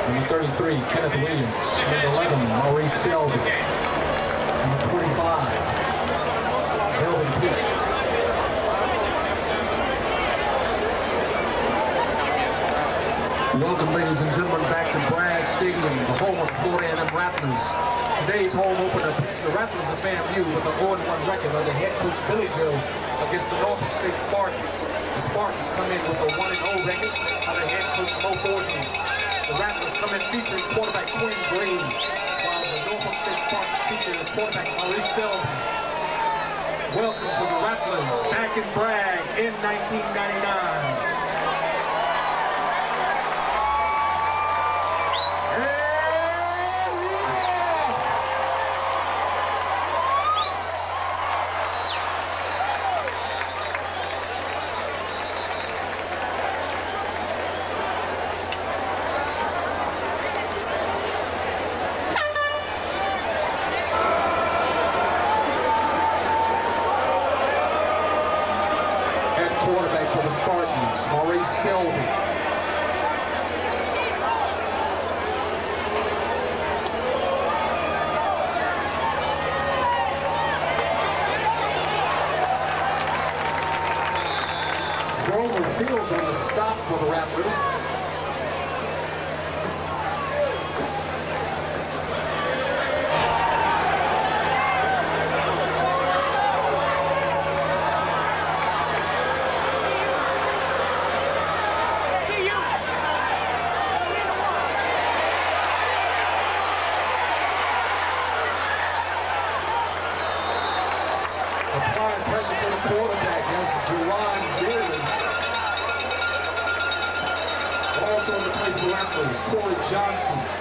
Number 33, Kenneth Williams. Number 11, Maurice Selby. Number 25, Melvin Peake. Welcome, ladies and gentlemen, back to Bragg Stadium, the home of the Florida A&M Rattlers. Today's home opener puts the Rattlers of FAMU with a 0-1 record under head coach Billy Joe against the Norfolk State Spartans. The Spartans come in with a 1-0 record under head coach Mo Fortune. The Rattlers come in featuring quarterback Quinn Green, while the Norfolk State Spartans feature quarterback Maurice Selby. Welcome to the Rattlers back in Bragg in 1999. Quarterback for the Spartans, Maurice Selby. Grover Fields on the stop for the Rattlers. Applying pressure to the quarterback, that's Jerron Dearly. Also on the play for Rattlers, Corey Johnson.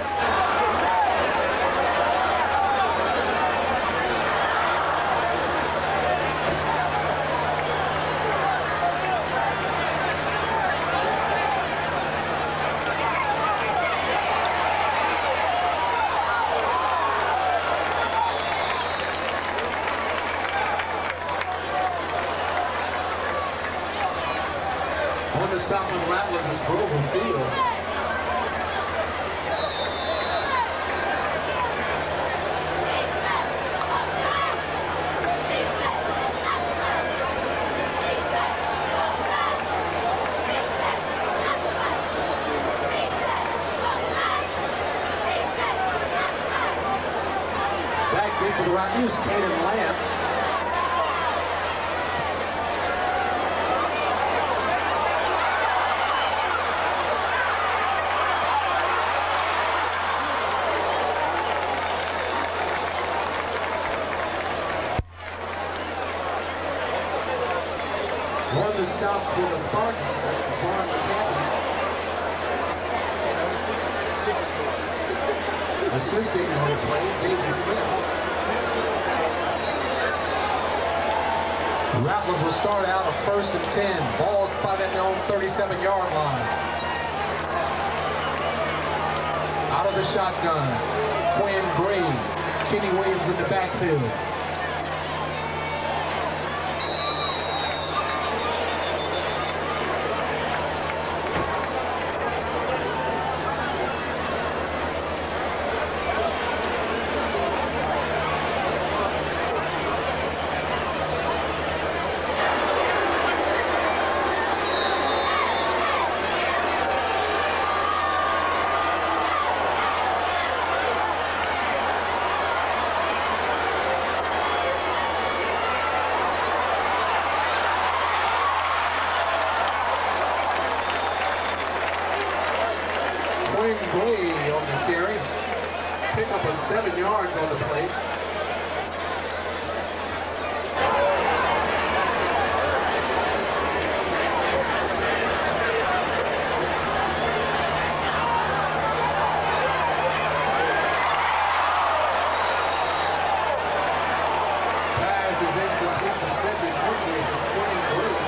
On the stop on the Rattlers is Grover Fields. Back deep for the Rattlers, Caden Lamb. One to stop for the Spartans, that's Vaughn McCaffrey. Assisting on the play, David Smith. The Rattlers will start out a 1st and 10. Ball spotted at their own 37-yard line. Out of the shotgun, Quinn Green. Kenny Williams in the backfield. Gray on the carry. Pick up a 7 yards on the play. Pass is incomplete to Cedric Mitchell from Quinn Gray.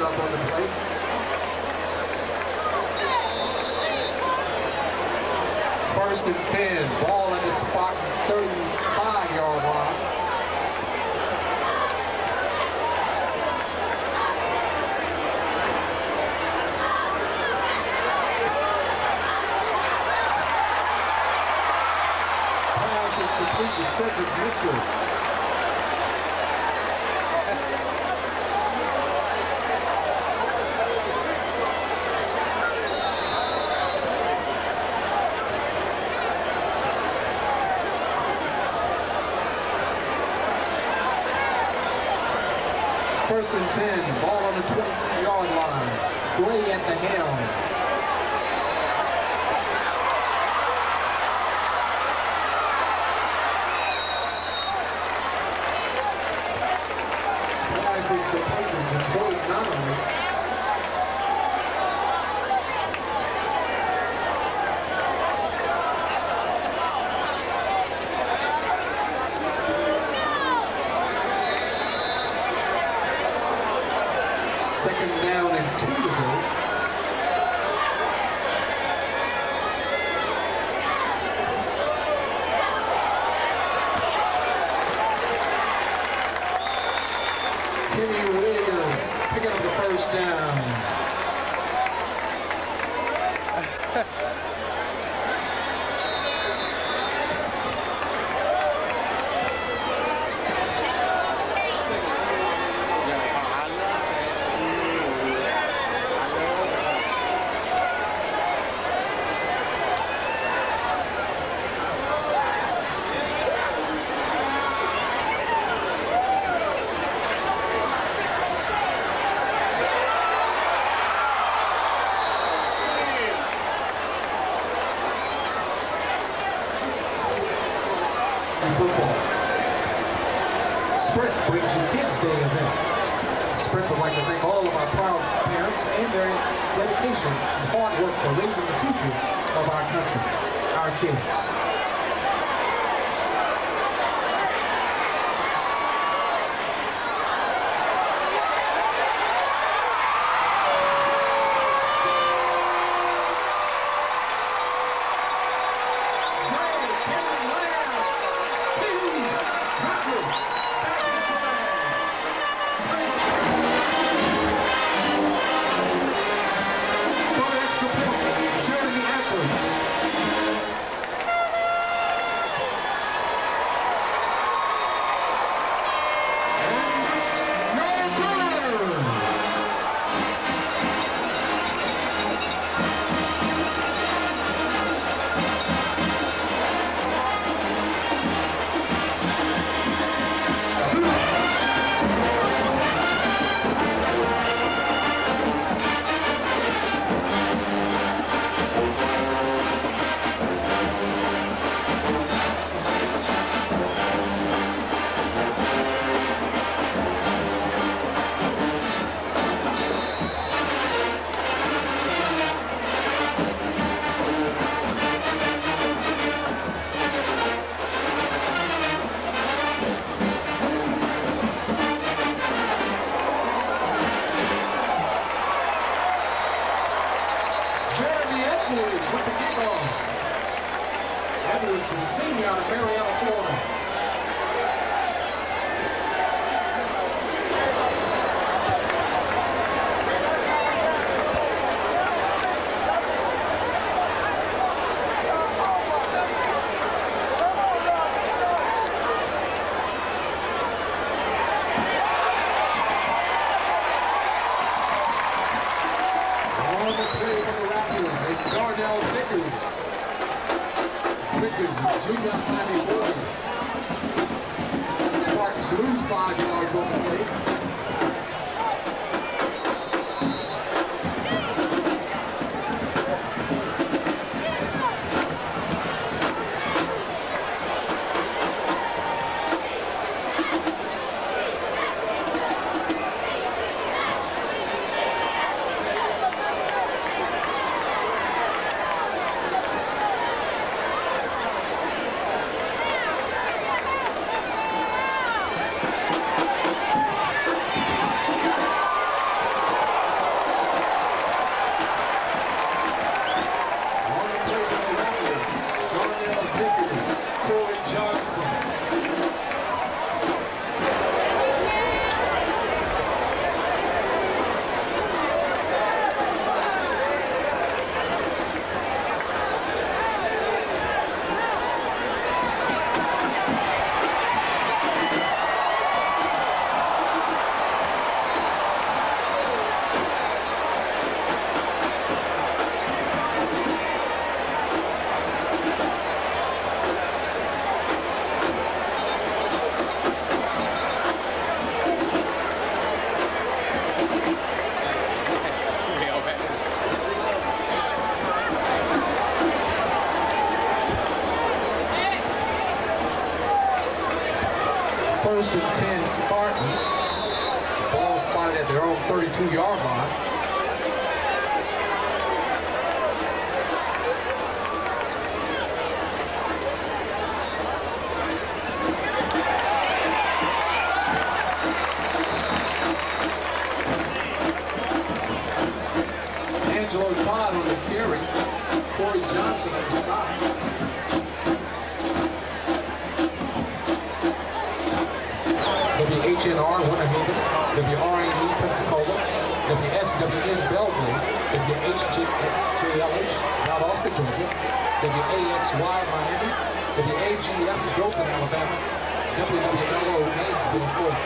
up on the play. First and 10, ball in the spot, 35-yard line. Pass is complete to Cedric Mitchell. First and 10, ball on the 23-yard line. Gray at the helm. Pass is complete to Boyd Nunley. Second down and 2 to go. Kenny Williams picking up the first down. Football. Sprint brings you Kids Day event. Sprint would like to thank all of our proud parents and their dedication and hard work for raising the future of our country, our kids. With the kickoff. Edwards, a senior out of Marietta, Florida. Junior Miami boy. Spartans lose 5 yards on the play. and 10 Spartans. The ball spotted at their own 32-yard line. Todd on the carry, Corey Johnson on the stop. WHNR Winter WRAE Pensacola, WSWN Belleville, WHJLH Valdosta, Georgia, WAXY Miami, WAGF Dothan, Alabama, WWLO Gainesville, Florida.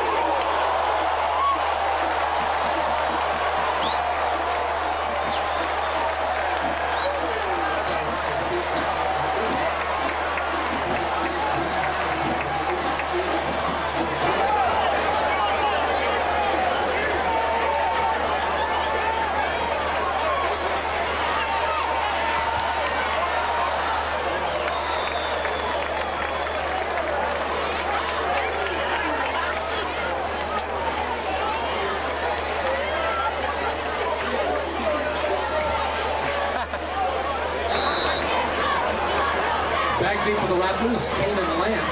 Back deep for the Rattlers, Canaan Lamb.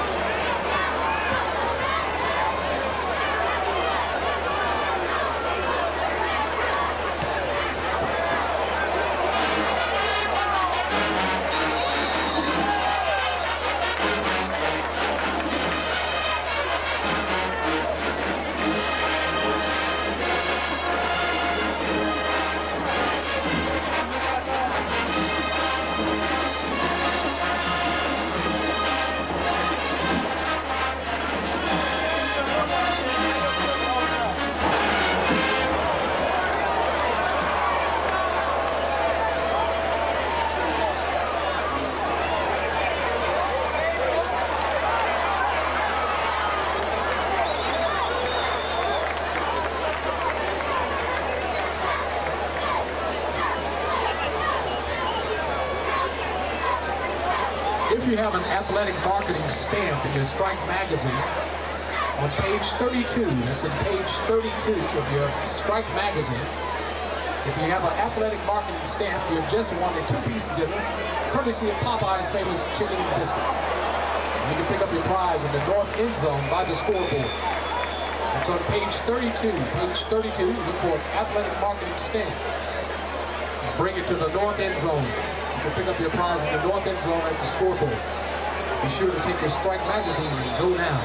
If you have an athletic marketing stamp in your Strike magazine, on page 32, that's in page 32 of your Strike magazine, if you have an athletic marketing stamp, you have just won a two-piece dinner, courtesy of Popeye's famous chicken and biscuits. You can pick up your prize in the north end zone by the scoreboard. It's on page 32. Page 32, look for athletic marketing stamp. Bring it to the north end zone. You can pick up your prize in the north end zone at the scoreboard. Be sure to take your Strike magazine and go now.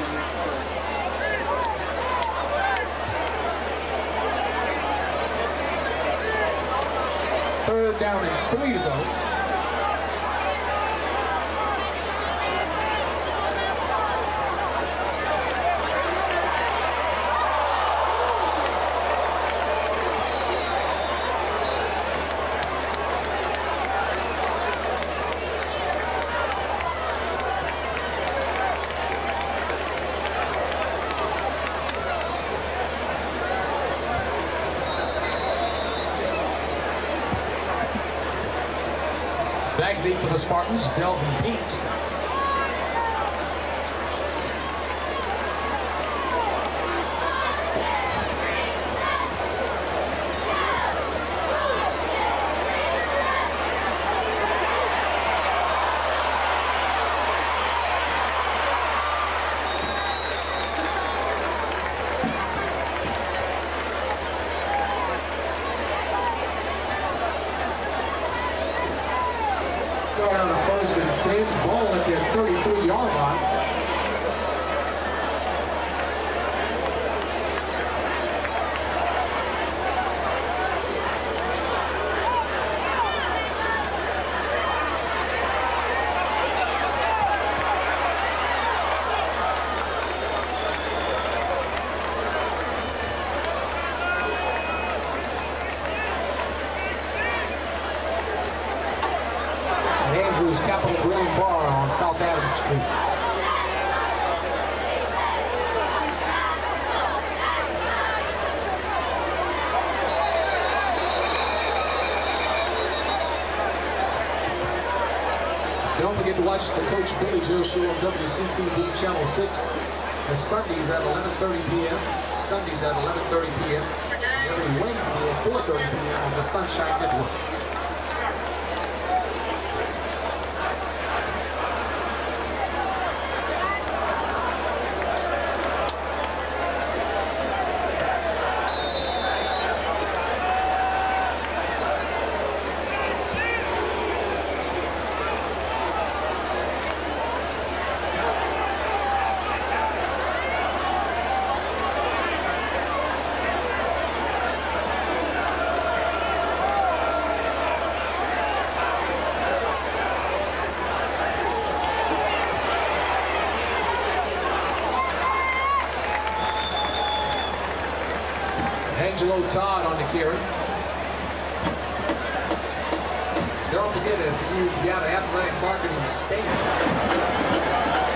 Third down and 3 to go. Back deep for the Spartans, Delvin Peaks. Start on a first and 10, ball at their 33-yard line. Capitol Grill Bar on South Adams Street. Don't forget to watch the Coach Billy Joe Show on WCTV Channel 6 The Sundays at 11:30 p.m. Sundays at 11:30 p.m. Every Wednesday at 4:30 p.m. on the Sunshine Network. Todd on the carry. Don't forget it, you've got an athletic marketing stand.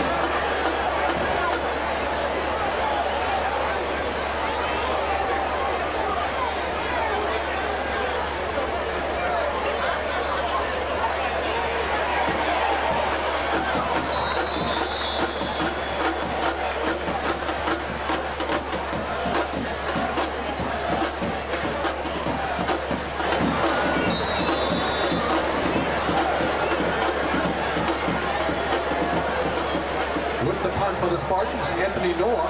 For the Spartans, Anthony Noah.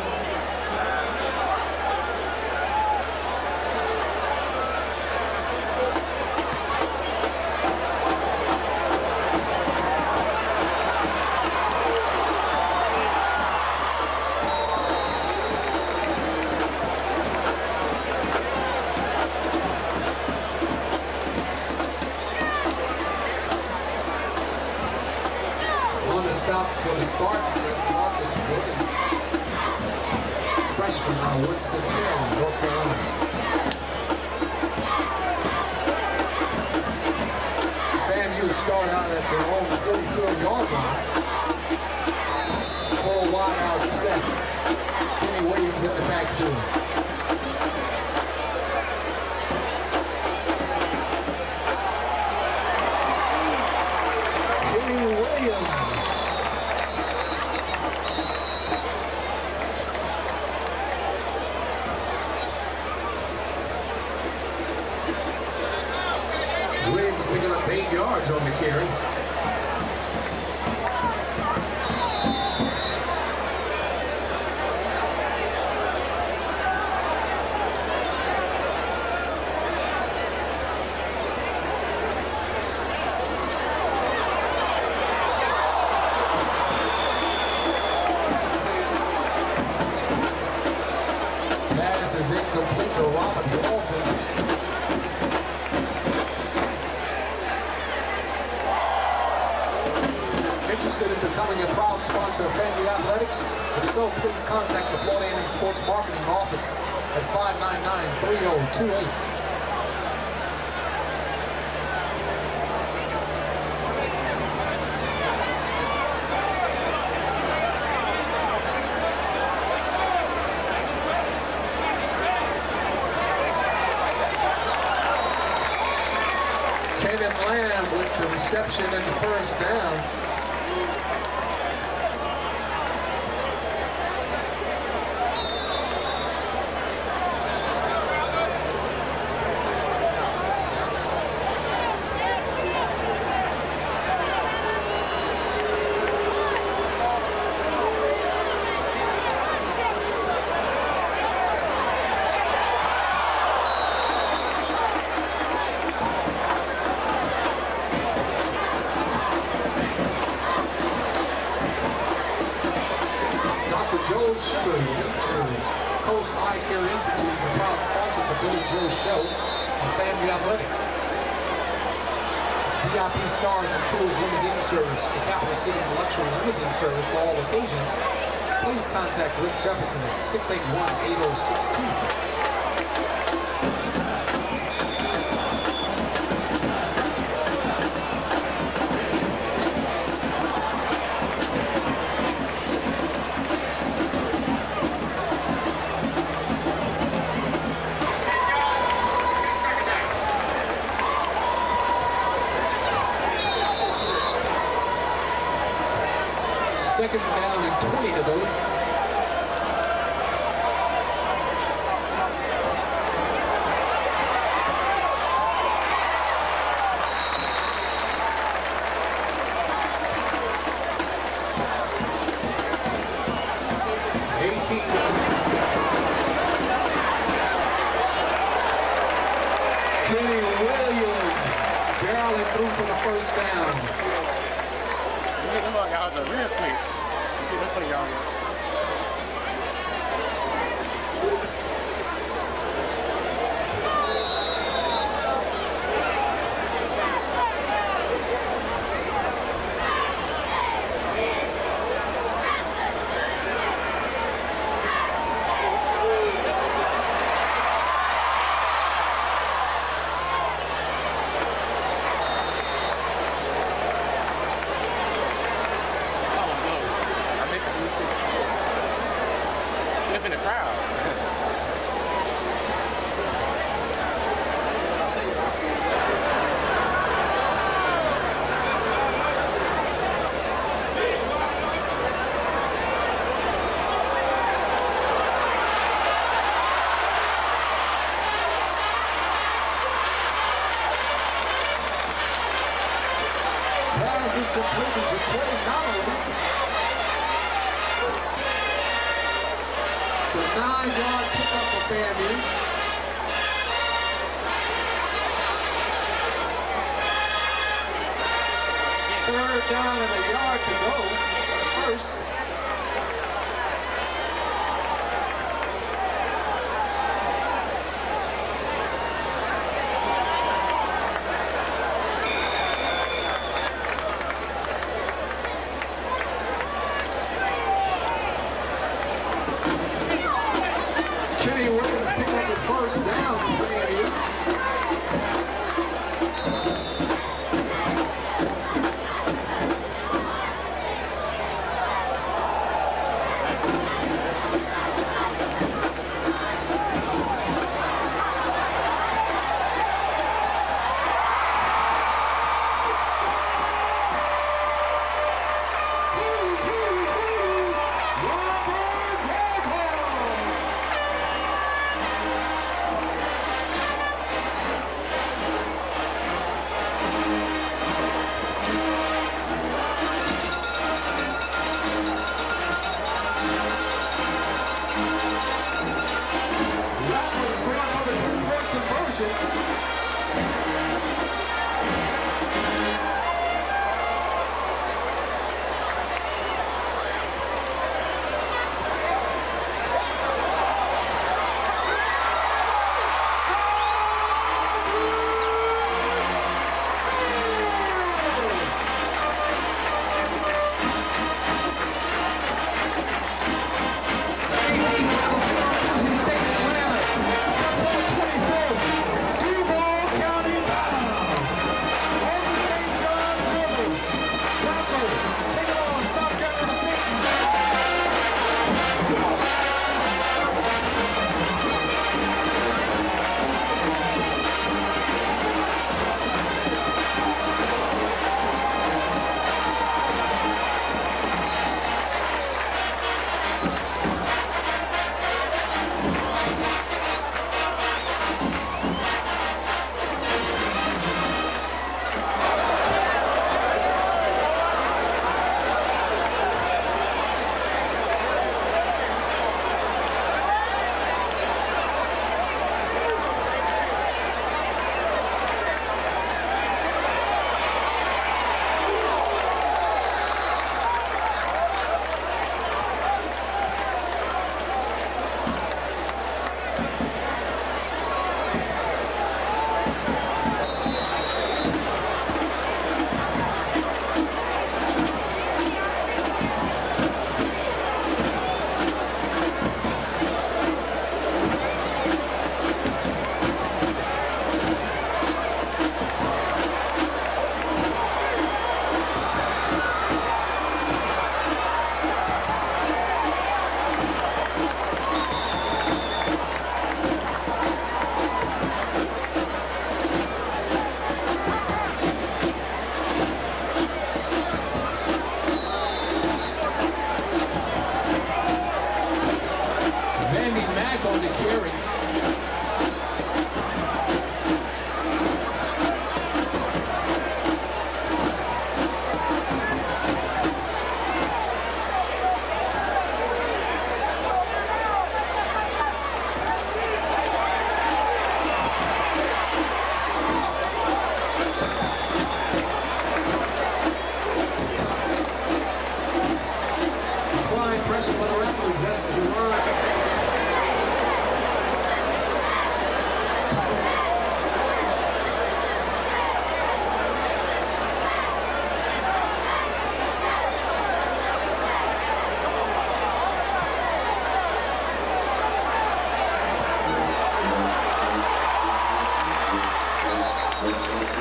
On the stop for the Spartans, freshman out of Winston-Salem, North Carolina. FAMU start out at their own 44-yard line. Full wide out set. Kenny Williams in the backfield. Kenny Williams. Picking up 8 yards on the carry. Pass is incomplete to Robin Walton. Interested in becoming a proud sponsor of FAMU Athletics? If so, please contact the Florida A&M Sports Marketing Office at 599-3028. Kevin Lamb with the reception and the first down. Coast Eye Care Institute is a proud sponsor of the Billy Joe Show on FAMU Athletics. VIP Stars and Tours Limousine Service, the Capital City Luxury Limousine Service for all occasions. Please contact Rick Jefferson at 681-8062. Second down and 20 to go. Kenny Williams barreling through for the first down. Get them all out there real quick. Get this 20 y'all. In the crowd. Pass is completed to Clay Nolan. It's a 9-yard pickup for FAMU. Third down and a yard to go. First. Kenny Williams picked up the first down for FAMU.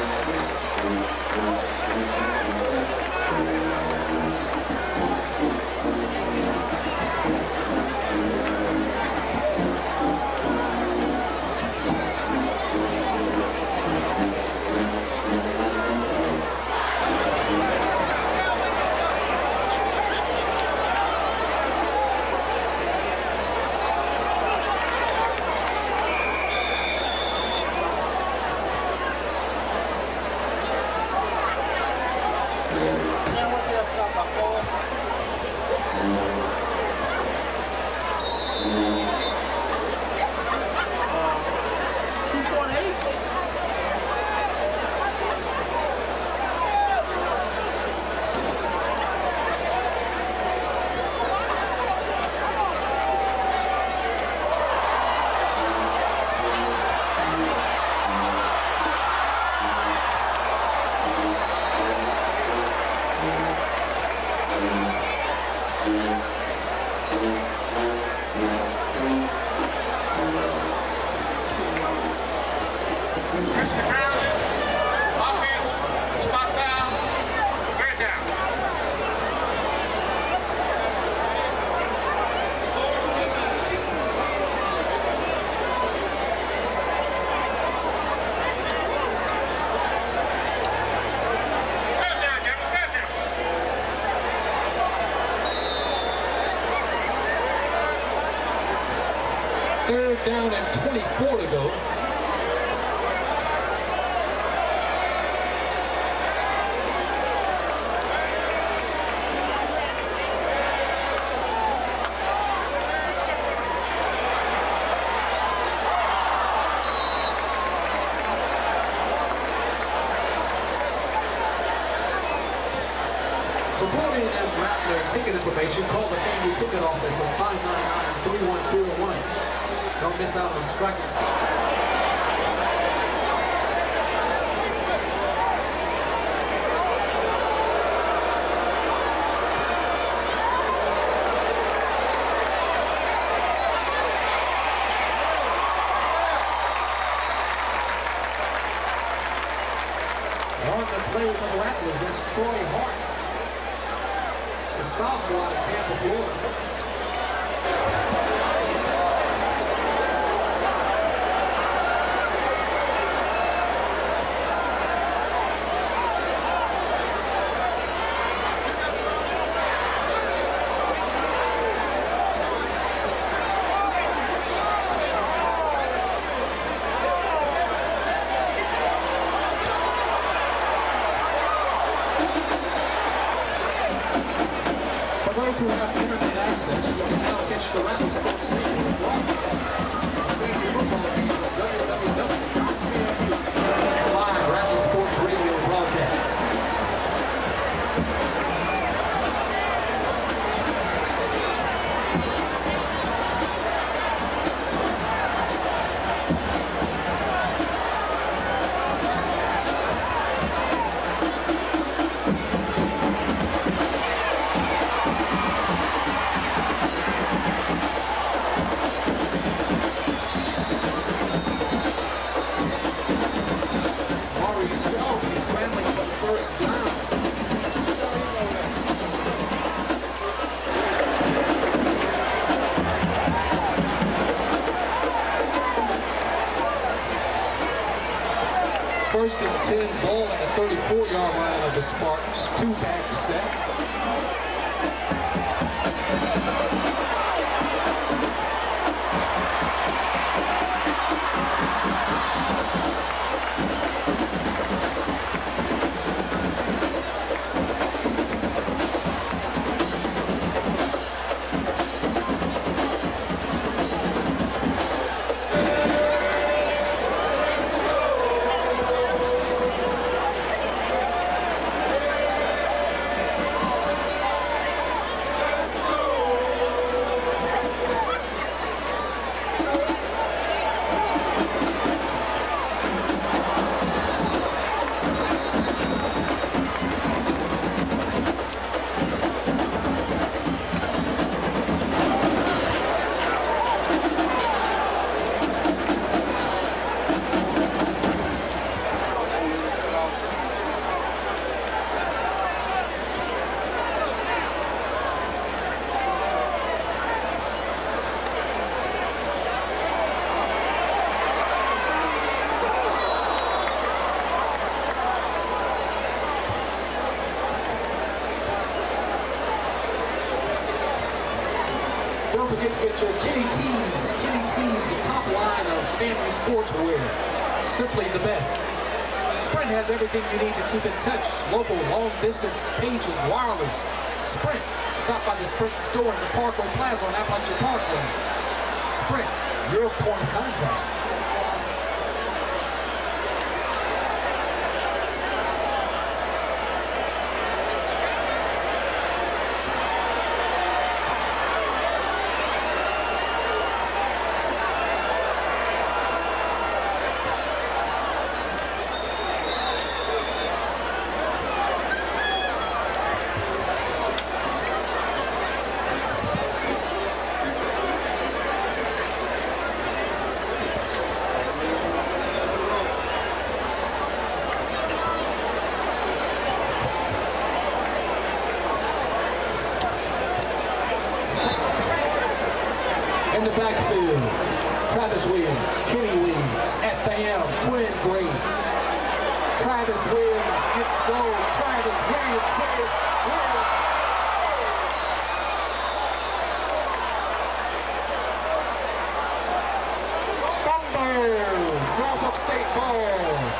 Third down and 24 to go. For Florida A&M Rattler ticket information, call the FAMU ticket office at 599-3141. Don't miss out on striking. On the play for the Rattlers is Troy Hart. It's a sophomore out of Tampa, Florida. Those who have internet access, you can now catch the Rattle Sports Radio broadcast. FAMU football games at www.famu. Live Rattle Sports Radio broadcast. He's scrambling for first down. First and 10, ball at the 34-yard line of the Spartans. Two-back set. don't forget to get your Kitty Tees. Kitty Tees, the top line of family sportswear. Simply the best. Sprint has everything you need to keep in touch. Local, long distance, paging, wireless. Sprint. Stop by the Sprint store in the Parkway Plaza on Appalachia Parkway. Sprint, your point of contact. In the backfield, Travis Williams, Kenny Williams, at the helm, Quinn Gray. Travis Williams gets the goal. Travis Williams. Fumble, Norfolk State ball.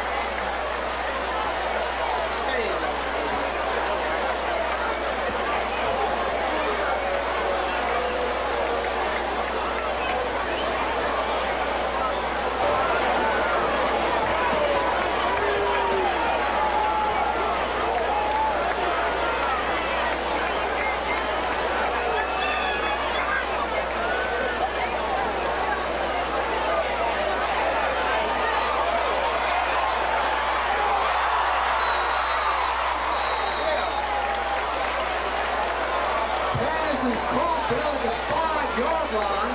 Is caught down at the 5-yard line.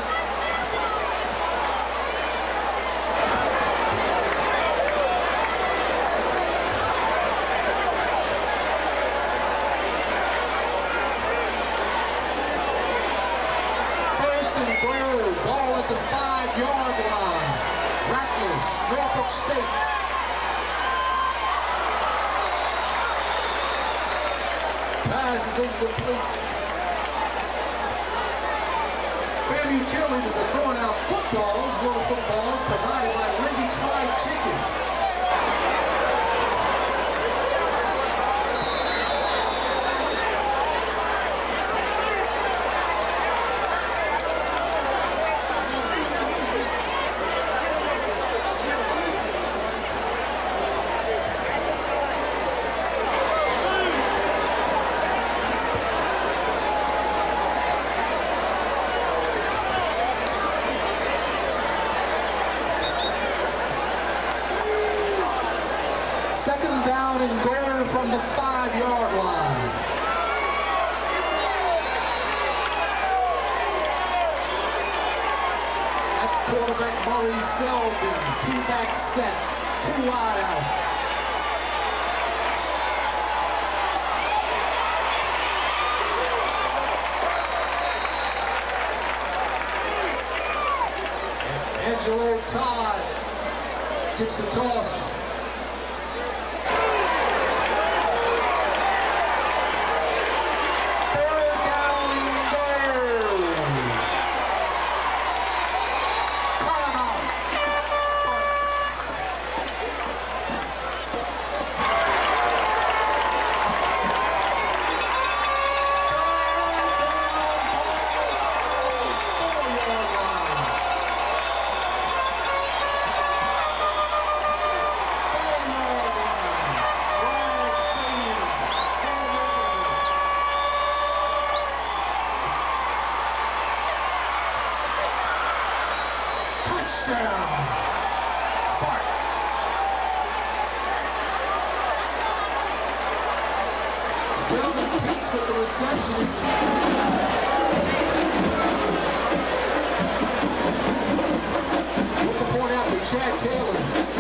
First and goal, ball at the 5-yard line. Rattlers, Norfolk State. Pass is incomplete. FAMU cheerleaders are throwing out footballs, little footballs provided by Wendy's Fried Chicken. Second down and goal from the 5-yard line. At quarterback, Murray Selby. 2-back set, 2 wide outs. And Angelo Todd gets the toss. Touchdown, Sparks. Delvin Peaks with the reception. With the point out to Chad Taylor.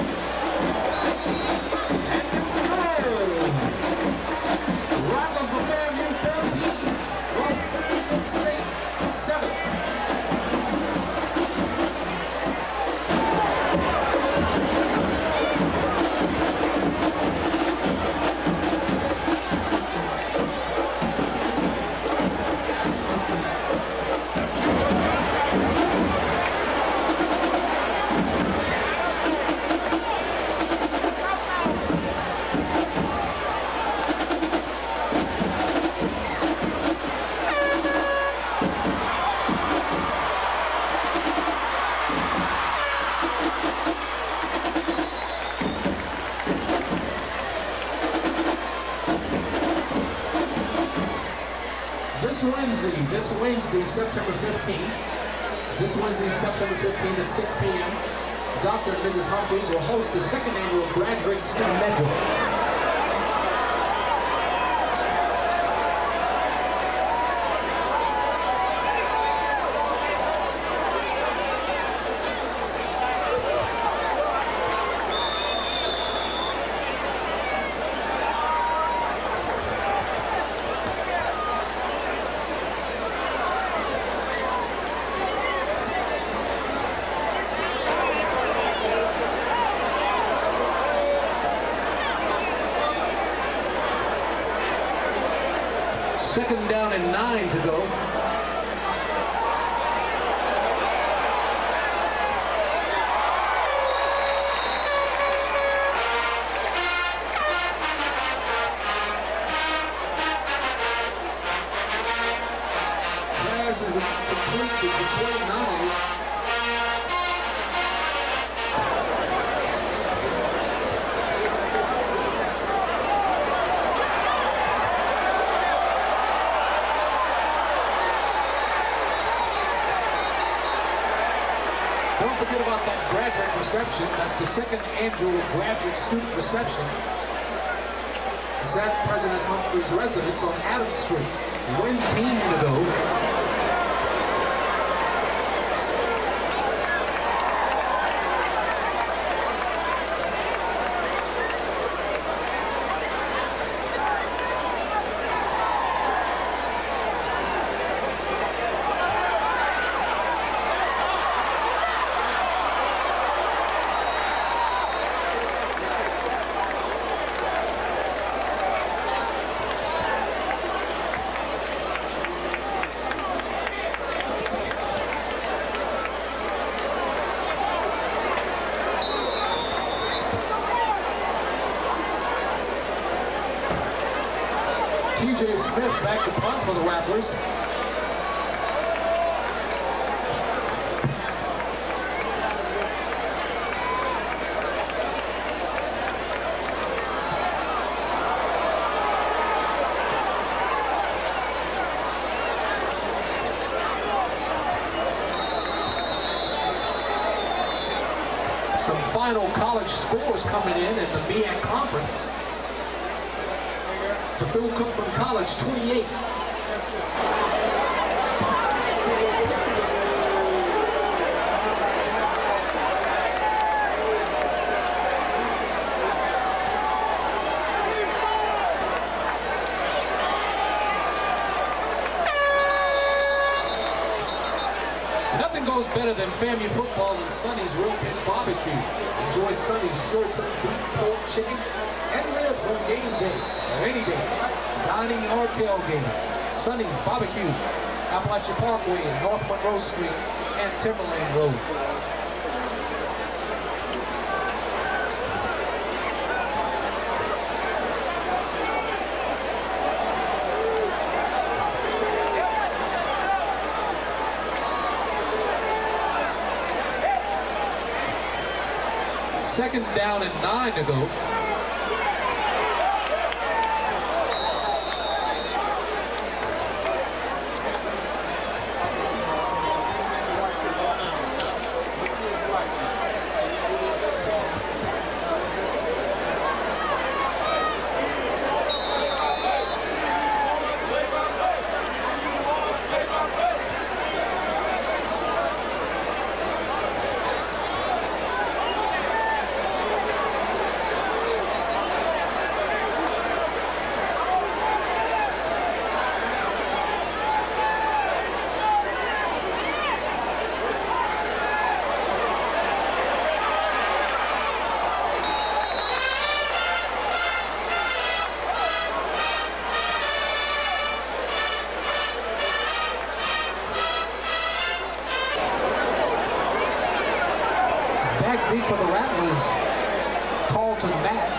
And it's good. Rattlers of FAMU 13, Norfolk State 7. This Wednesday, September 15th. This Wednesday, September 15th at 6 p.m. Dr. and Mrs. Humphreys will host the second annual Graduate Student Network. Second down and 9 to go. Pass is complete to 29. Don't forget about that graduate reception. That's the second annual graduate student reception. It's at President Humphrey's residence on Adams Street. Wednesday to go. TJ Smith back to punt for the Rattlers. Some final college scores coming in the MEAC Conference. Bethune-Cookman College, 28. Nothing goes better than FAMU football and Sonny's Real Pit Barbecue. Enjoy Sonny's slow-cooked beef, pork, chicken, and ribs on game day, or any day, dining or tailgating. Sonny's Barbecue, Appalachia Parkway, North Monroe Street, and Timberlane Road. Second down and 9 to go. Deep for the Rattlers, Carlton Matt.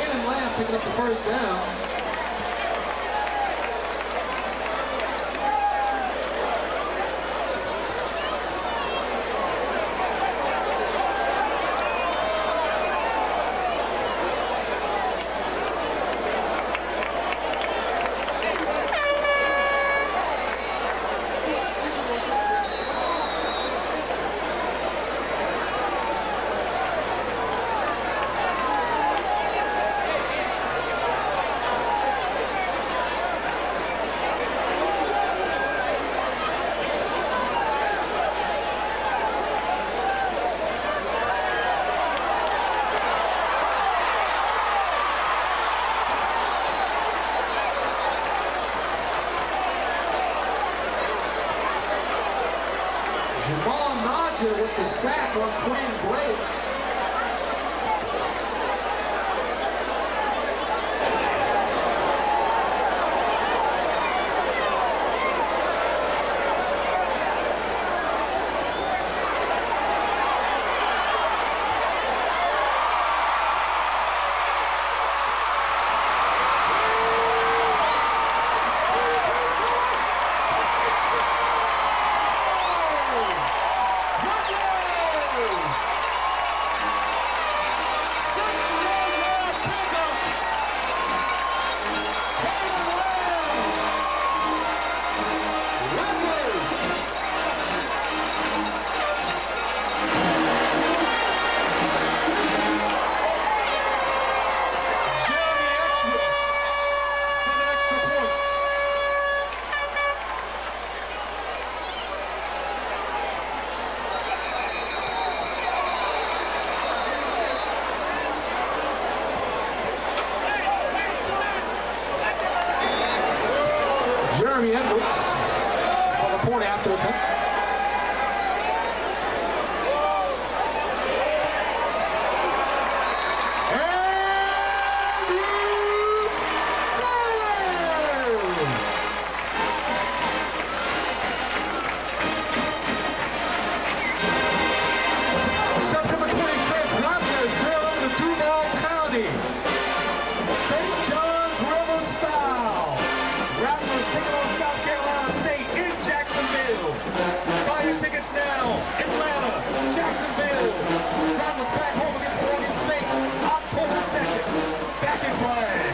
Brandon Lamb picking up the first down. With the sack on Quinn Gray. For the point after attempt. And it's goal! September 25th, Raptors held the Duval County St. John's River style. Raptors taking on South Carolina State in Jacksonville. Buy your tickets now. Atlanta, Jacksonville. Raptors back home against Oregon State, October 2nd. Back in Bragg.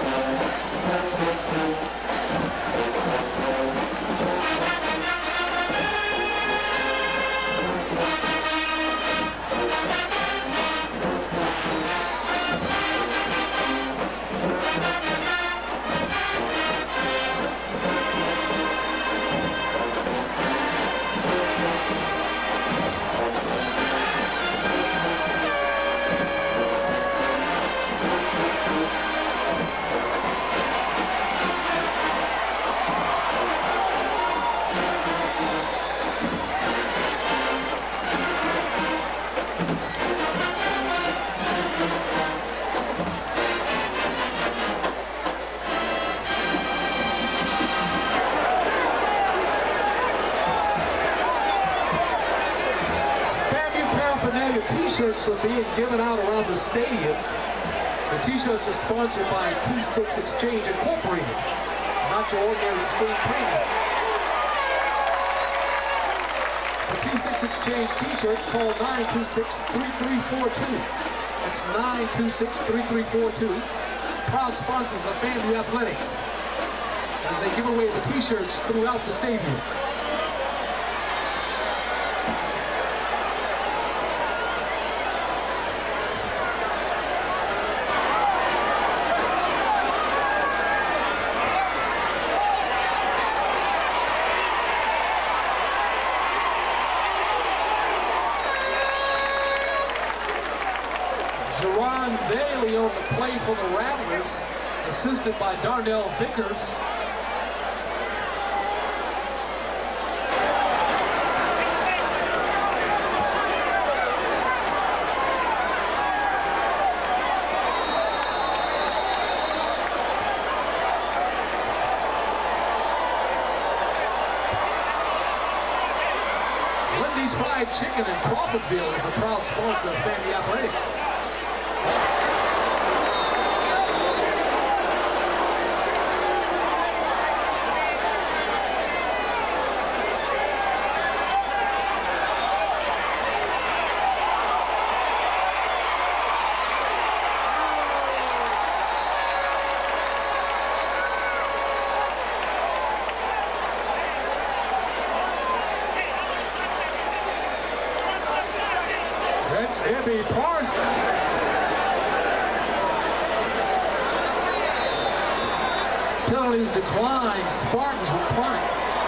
T-shirts are being given out around the stadium. The T-shirts are sponsored by T6 Exchange Incorporated, not your ordinary spring cleaning. The T6 Exchange T-shirts, call 926-3342. That's 926-3342. Proud sponsors of FAMU Athletics as they give away the T-shirts throughout the stadium. Daly on the play for the Rattlers, assisted by Darnell Vickers. Wendy's Fried Chicken in Crawfordville is a proud sponsor of FAMU Athletics. Jimmy Parsons. Penalties decline. Spartans will punt.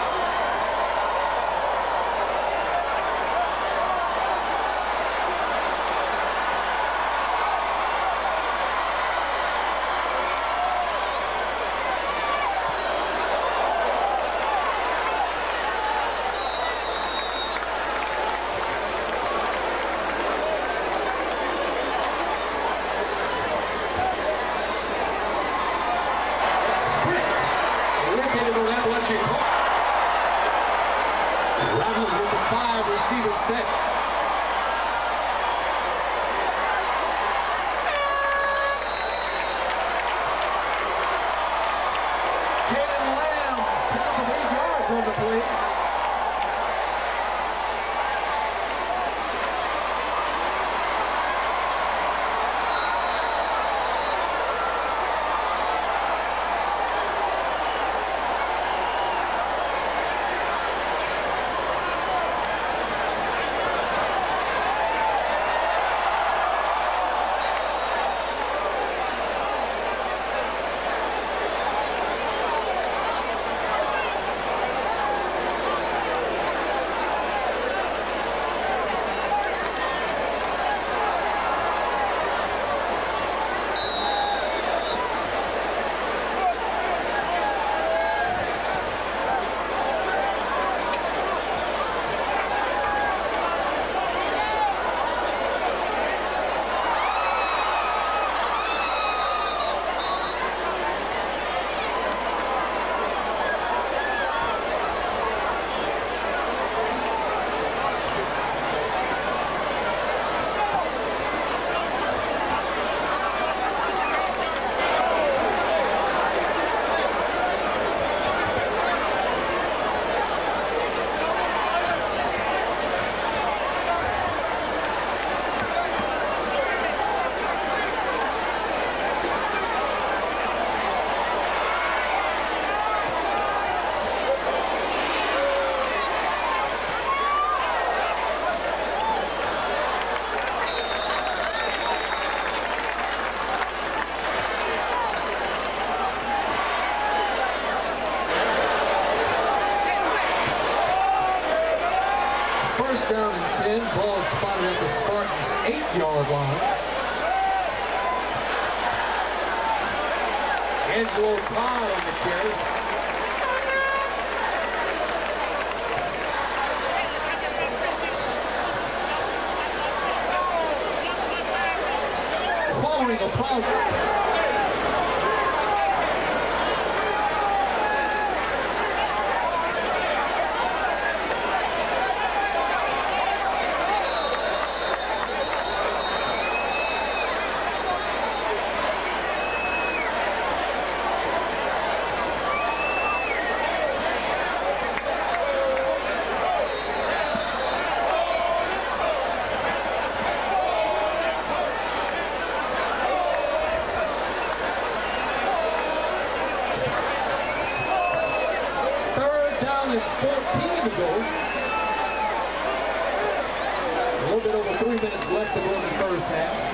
Sept. Pick up 8 yards on the play. First down and 10. Ball spotted at the Spartans' 8-yard line. Angelo Todd on the carry. Following a pause. And 14 to go. A little bit over 3 minutes left to go in the first half.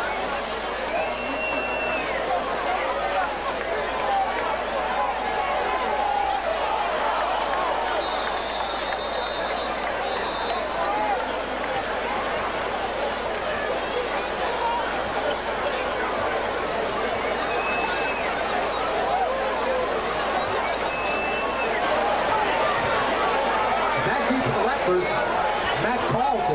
Matt Carlton.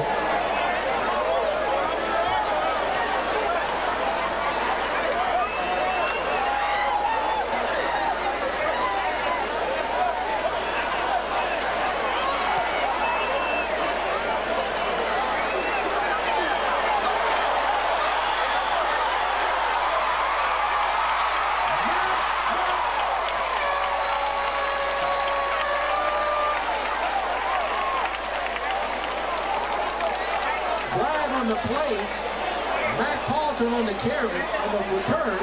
On the play, Matt Carlton on the carry, on the return.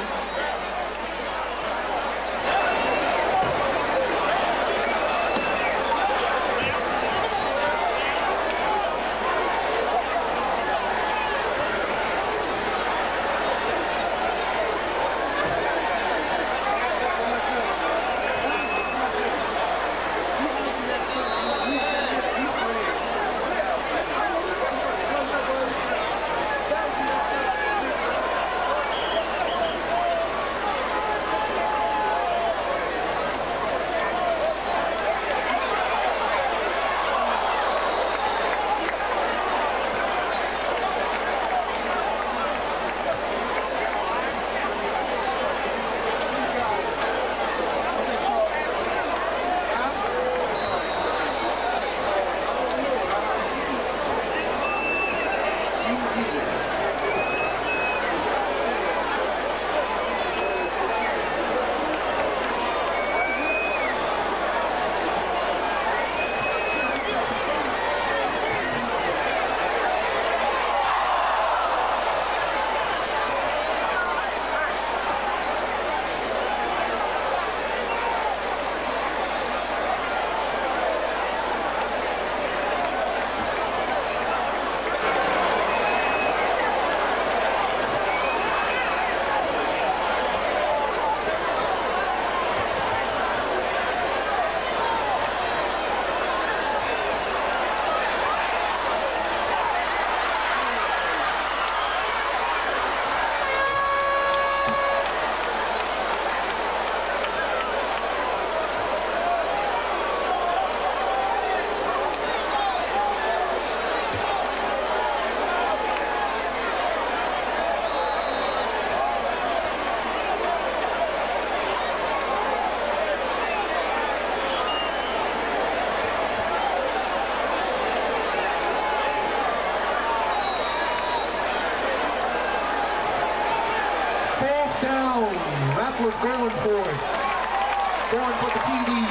Rattlers going for it. Going for the TD.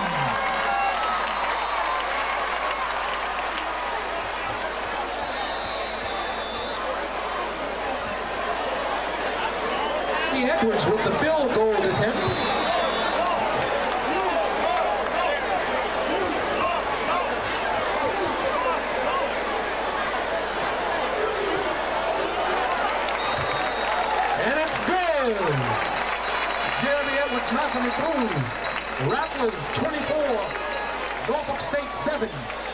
Edwards with the field goal attempt. And it's good. Jeremy Edwards knocking it through. Rattlers 24, Norfolk State 7.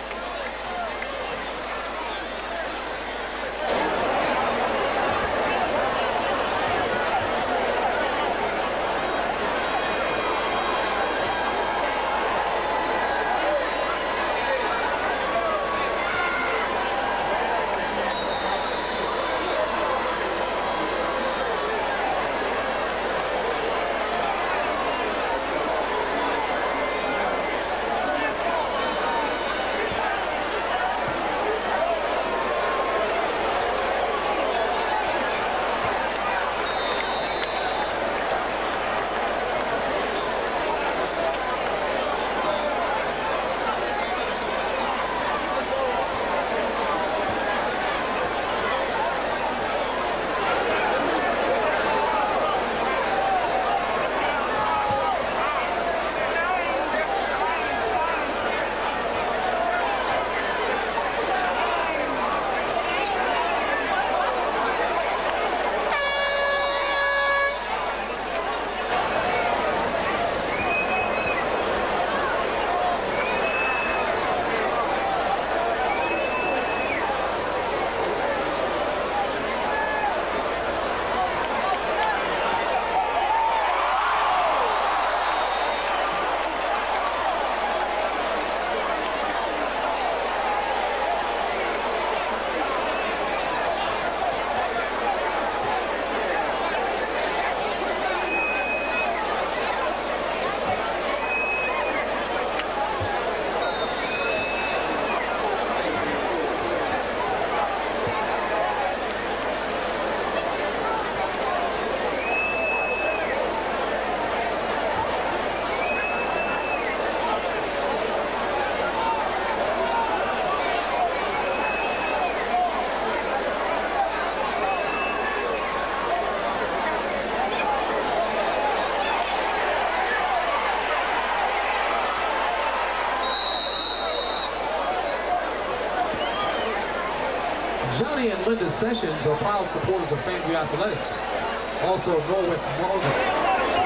Johnny and Linda Sessions are proud supporters of FAMU Athletics, also Norwest Northern.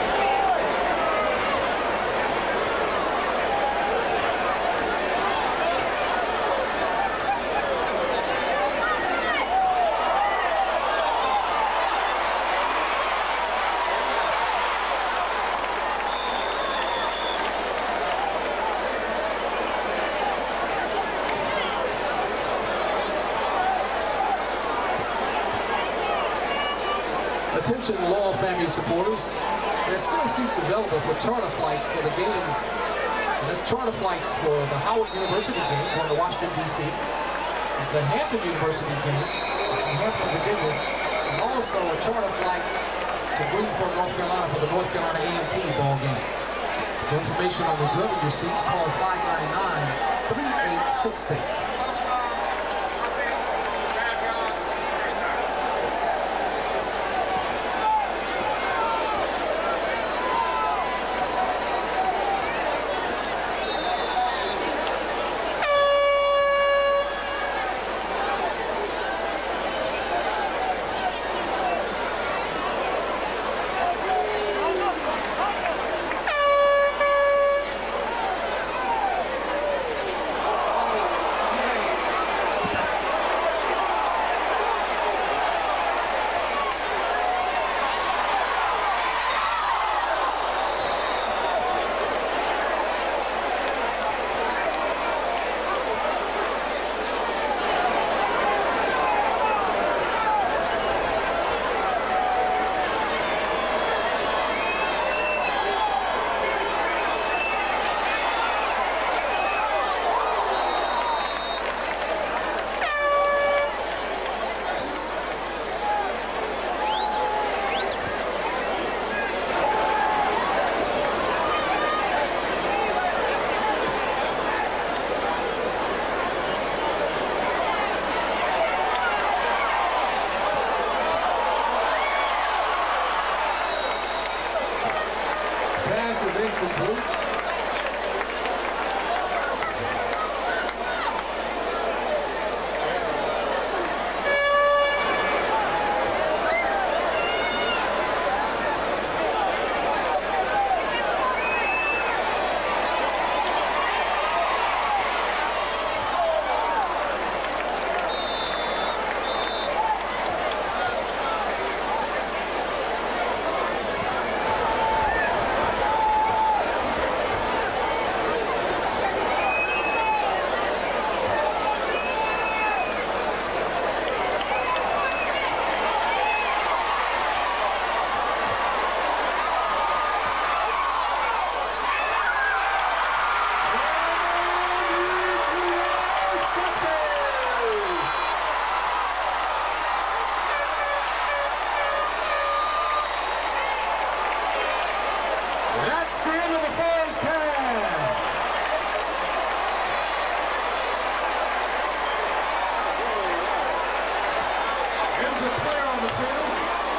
Attention all FAMU supporters, there's still seats available for charter flights for the games. And there's charter flights for the Howard University game going to Washington, D.C., the Hampton University game, which is in Hampton, Virginia, and also a charter flight to Greensboro, North Carolina for the North Carolina A&T ball game. For information on reserving your seats, call 599-3868. pass is incomplete. That's the end of the first half. There's a player on the field.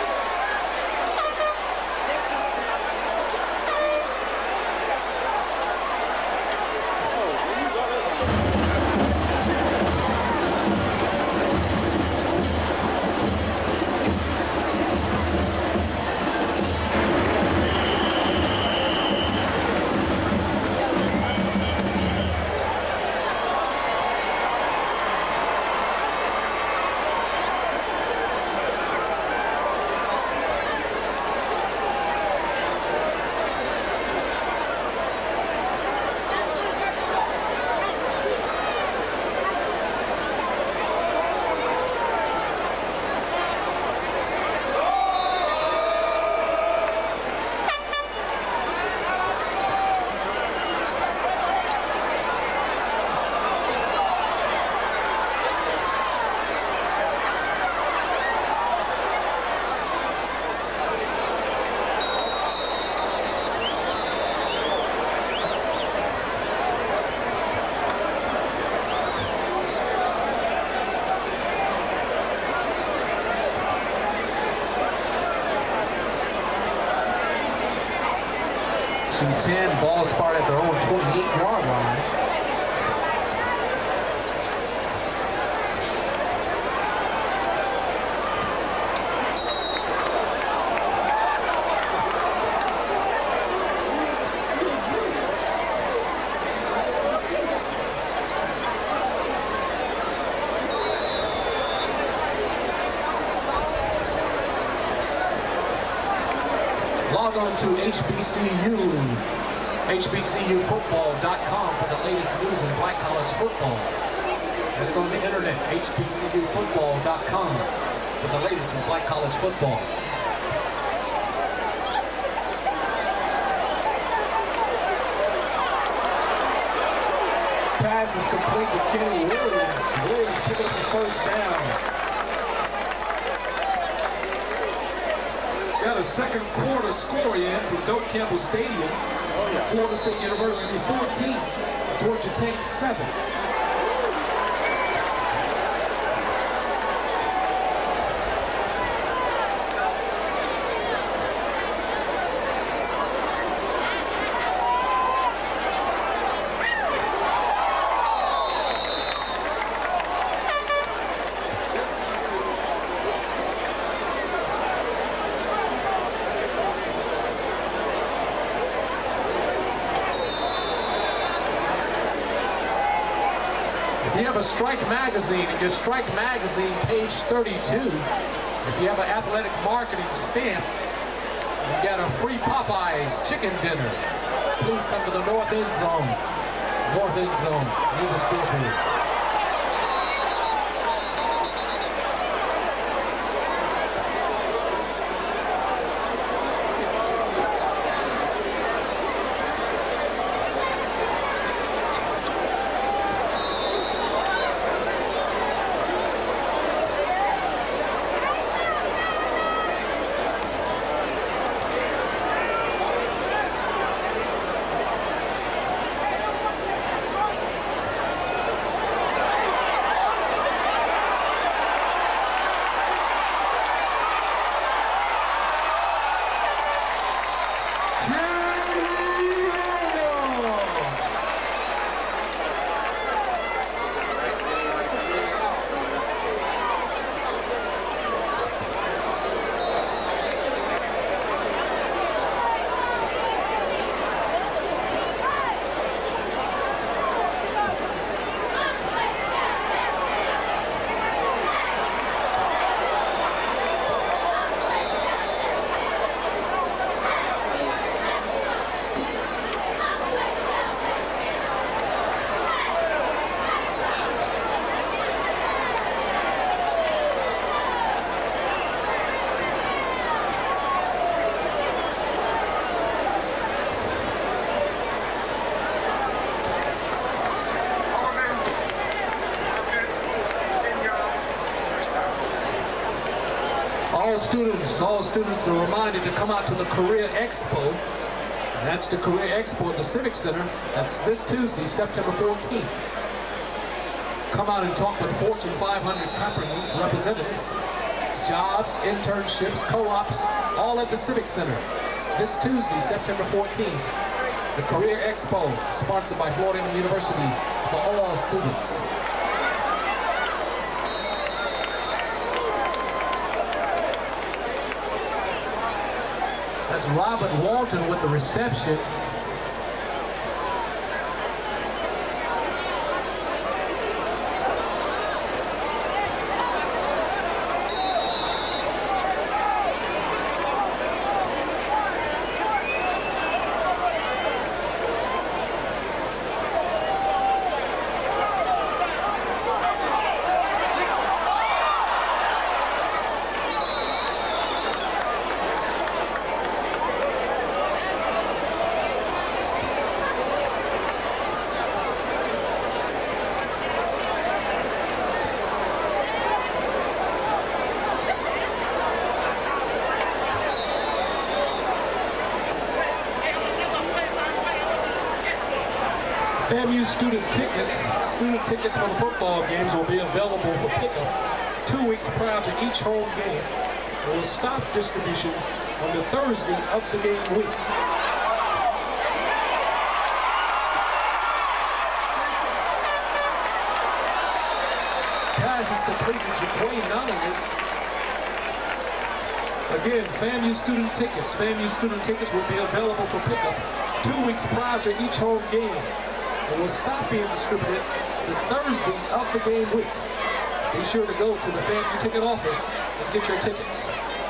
and 10. Ball spotted at their own 28-yard line. Log on to HBCUfootball.com for the latest news in black college football. That's on the internet, HBCUfootball.com for the latest in black college football. Pass is complete to Kenny Williams. Williams picking up the first down. Got a second quarter score in from Doak Campbell Stadium. Florida State University 14, Georgia Tech 7. If you have a Strike magazine, in your Strike magazine, page 32, if you have an athletic marketing stamp, you get a free Popeyes chicken dinner. Please come to the North End Zone. North End Zone, leave a scoreboard. students are reminded to come out to the Career Expo. That's the Career Expo at the Civic Center. That's this Tuesday, September 14th. Come out and talk with Fortune 500 company representatives. Jobs, internships, co-ops, all at the Civic Center. This Tuesday, September 14th. The Career Expo, sponsored by Florida University for all students. That's Robert Walton with the reception. FAMU student tickets for the football games will be available for pickup 2 weeks prior to each home game. It will stop distribution on the Thursday of the game week. Pass is completed. Jaquay Nunley. Again, FAMU student tickets will be available for pickup 2 weeks prior to each home game. It will stop being distributed the Thursday of the game week. Be sure to go to the FAMU ticket office and get your tickets.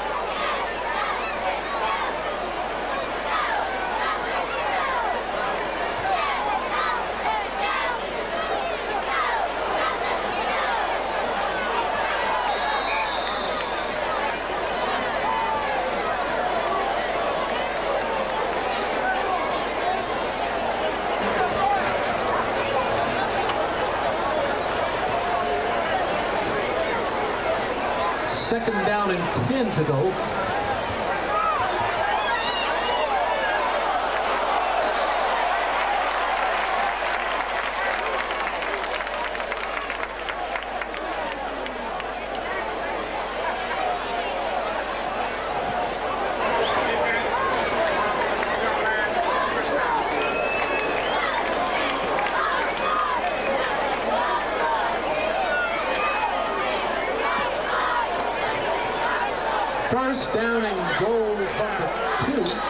Second down and 10 to go. First down and goal from the 2.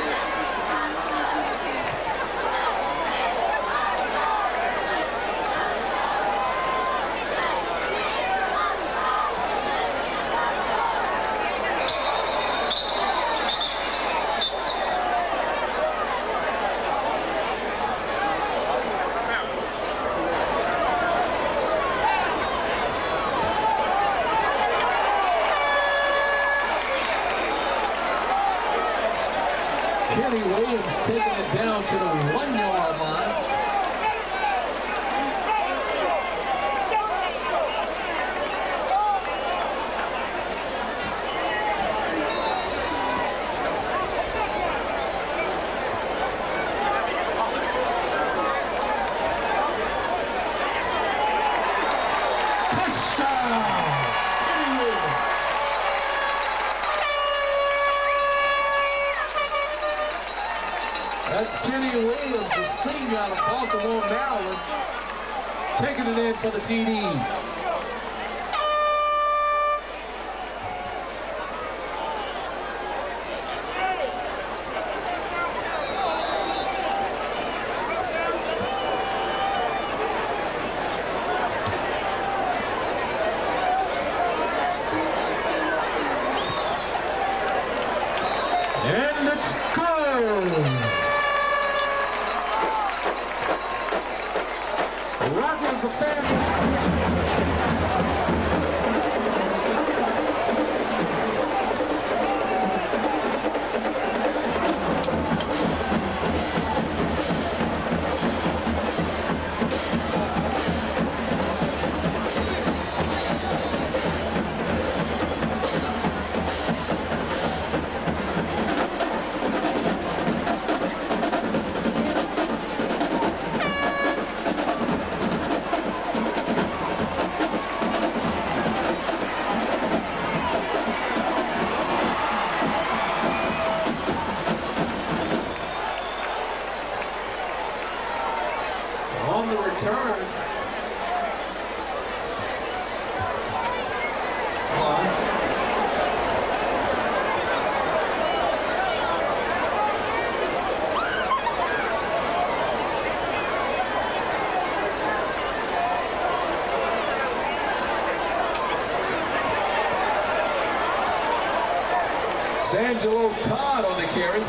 Kenny Williams taking it down to the 1-yard line. Touchdown! Kenny Williams. That's Kenny Williams, a senior out of Baltimore, Maryland, taking it in for the TD. And it's good! Rattles the FAMU. return. Sangelo Todd on the carry.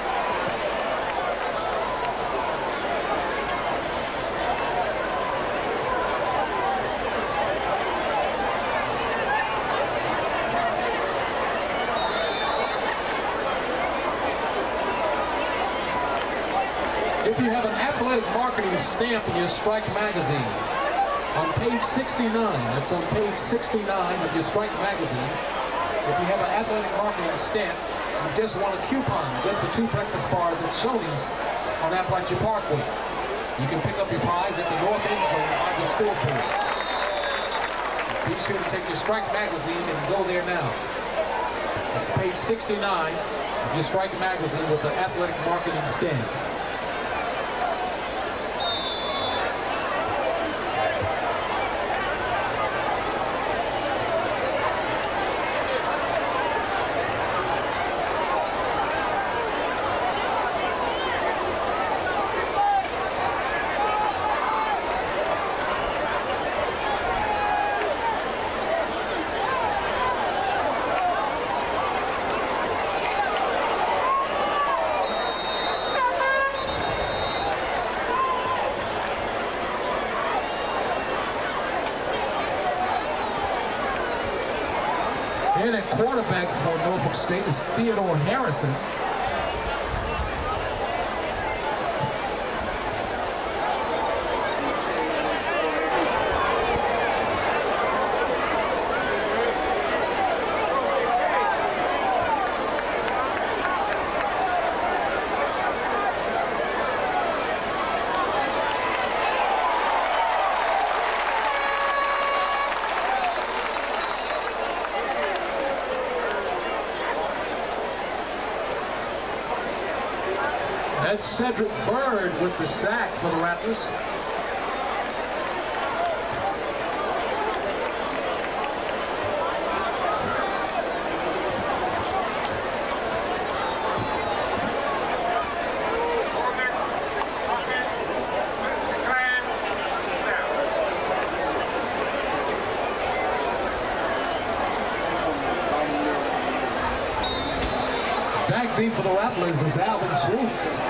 If you have an athletic marketing stamp in your Strike magazine, on page 69, that's on page 69 of your Strike magazine, if you have an athletic marketing stamp, you just want a coupon, good for 2 breakfast bars at Shoney's on Appalachia Parkway. You can pick up your prize at the north end zone by the scoreboard. Be sure to take your Strike magazine and go there now. It's page 69 of your Strike magazine with the athletic marketing stamp. And at quarterback for Norfolk State is Theodore Harrison. That's Cedric Bird with the sack for the Rattlers. Back deep for the Rattlers is Alvin Swoops.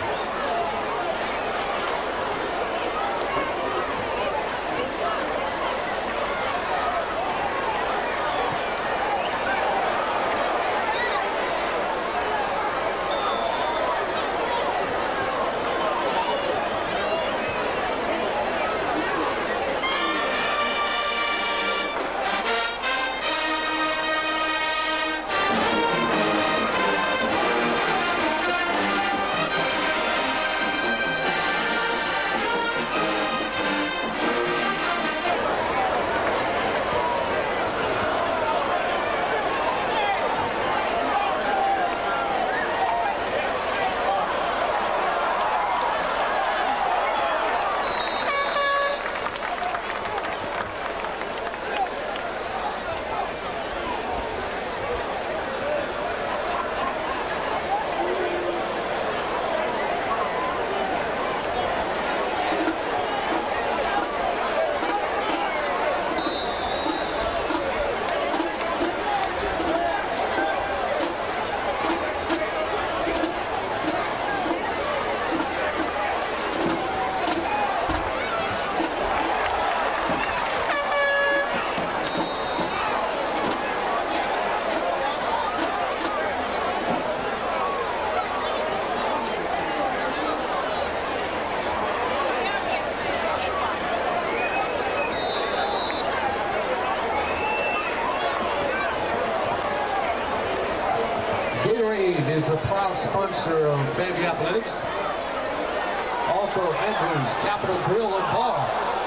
Is a proud sponsor of FAMU Athletics. Also, Andrews Capital Grill and Bar.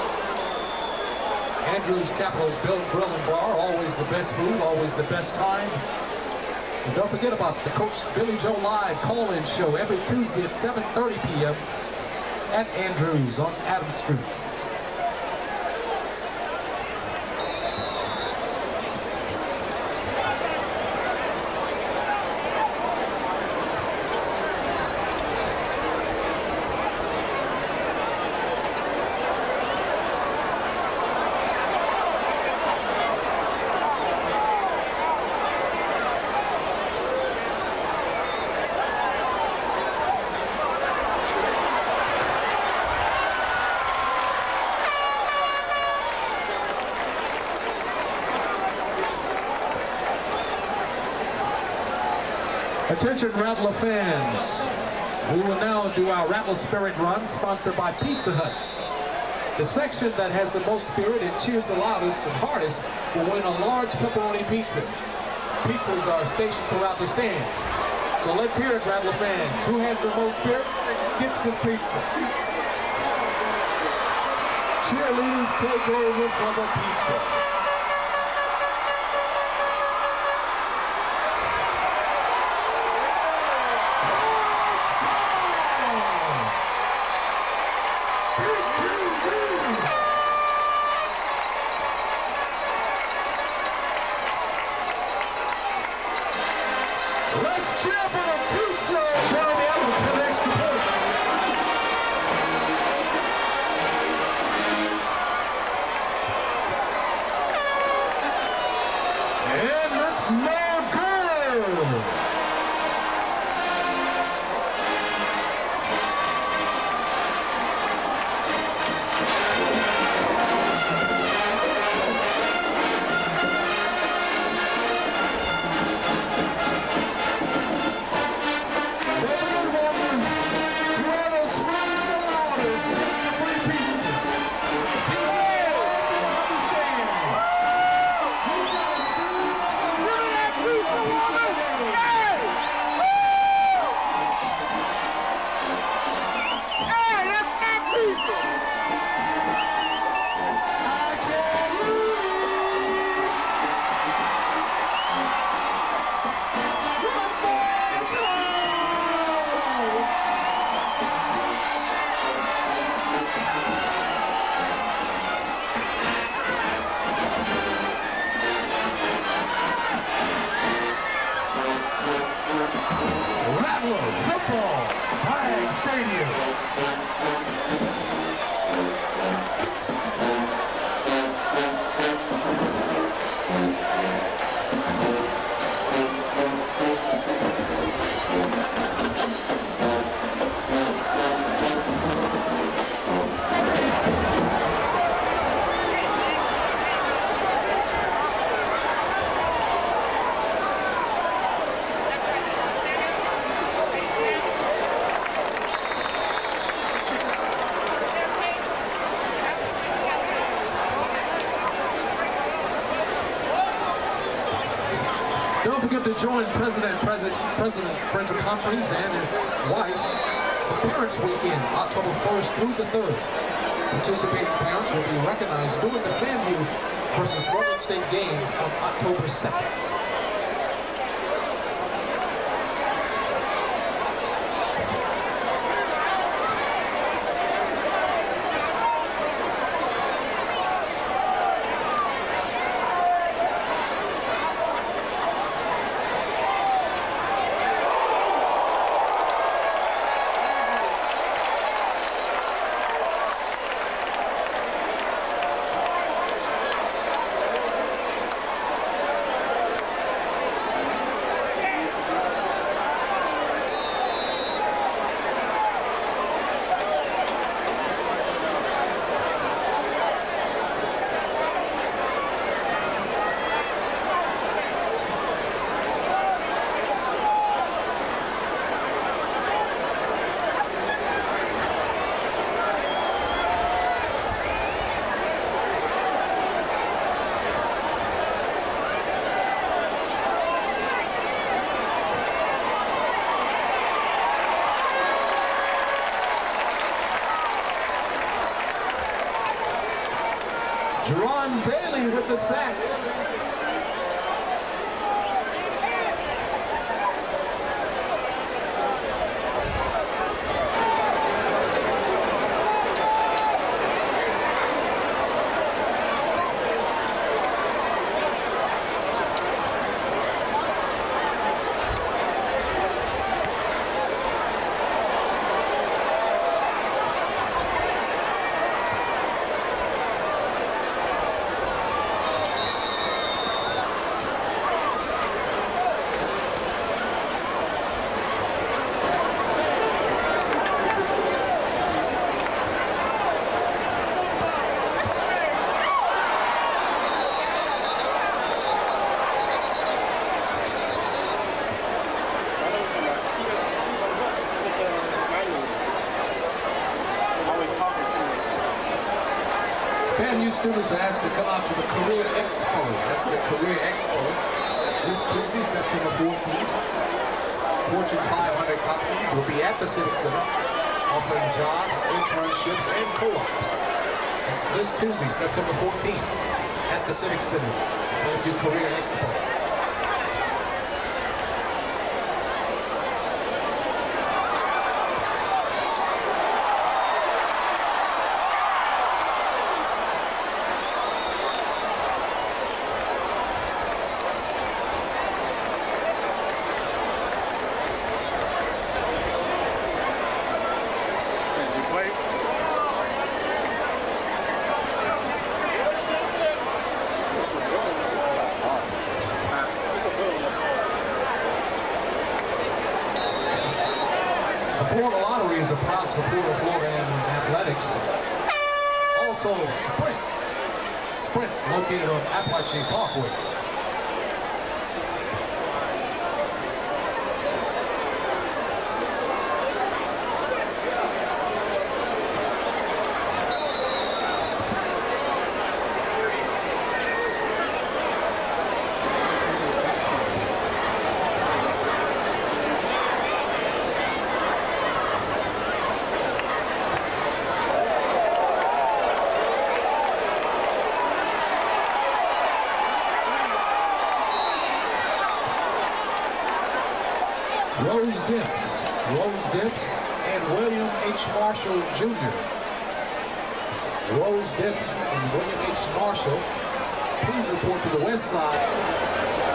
Andrews Capital Grill and Bar, always the best food, always the best time. And don't forget about the Coach Billy Joe Live call-in show every Tuesday at 7:30 p.m. at Andrews on Adams Street. Attention Rattler fans, we will now do our Rattler Spirit Run, sponsored by Pizza Hut. The section that has the most spirit and cheers the loudest and hardest will win a large pepperoni pizza. Pizzas are stationed throughout the stands. So let's hear it, Rattler fans. Who has the most spirit gets the pizza. Cheerleaders take over for the pizza. Let's cheer for the pizza! Jeremy Evans for the extra point. And that's no good! Football, Bragg Stadium. Don't forget to join President Frederick Humphreys and his wife for Parents Weekend, October 1st through the 3rd. Participating parents will be recognized during the FAMU versus Norfolk State game on October 2nd. Ron Daly with the sack. FAMU students are asked to come out to the Career Expo. That's the Career Expo. This Tuesday, September 14th. Fortune 500 companies will be at the Civic Center offering jobs, internships, and co-ops. It's this Tuesday, September 14th at the Civic Center, FAMU Career Expo. The Florida Lottery is a proud supporter of Florida and athletics. Also, Sprint, located on Appalachian Parkway. Rose Dips, and William H. Marshall Jr. Rose Dips and William H. Marshall, please report to the west side.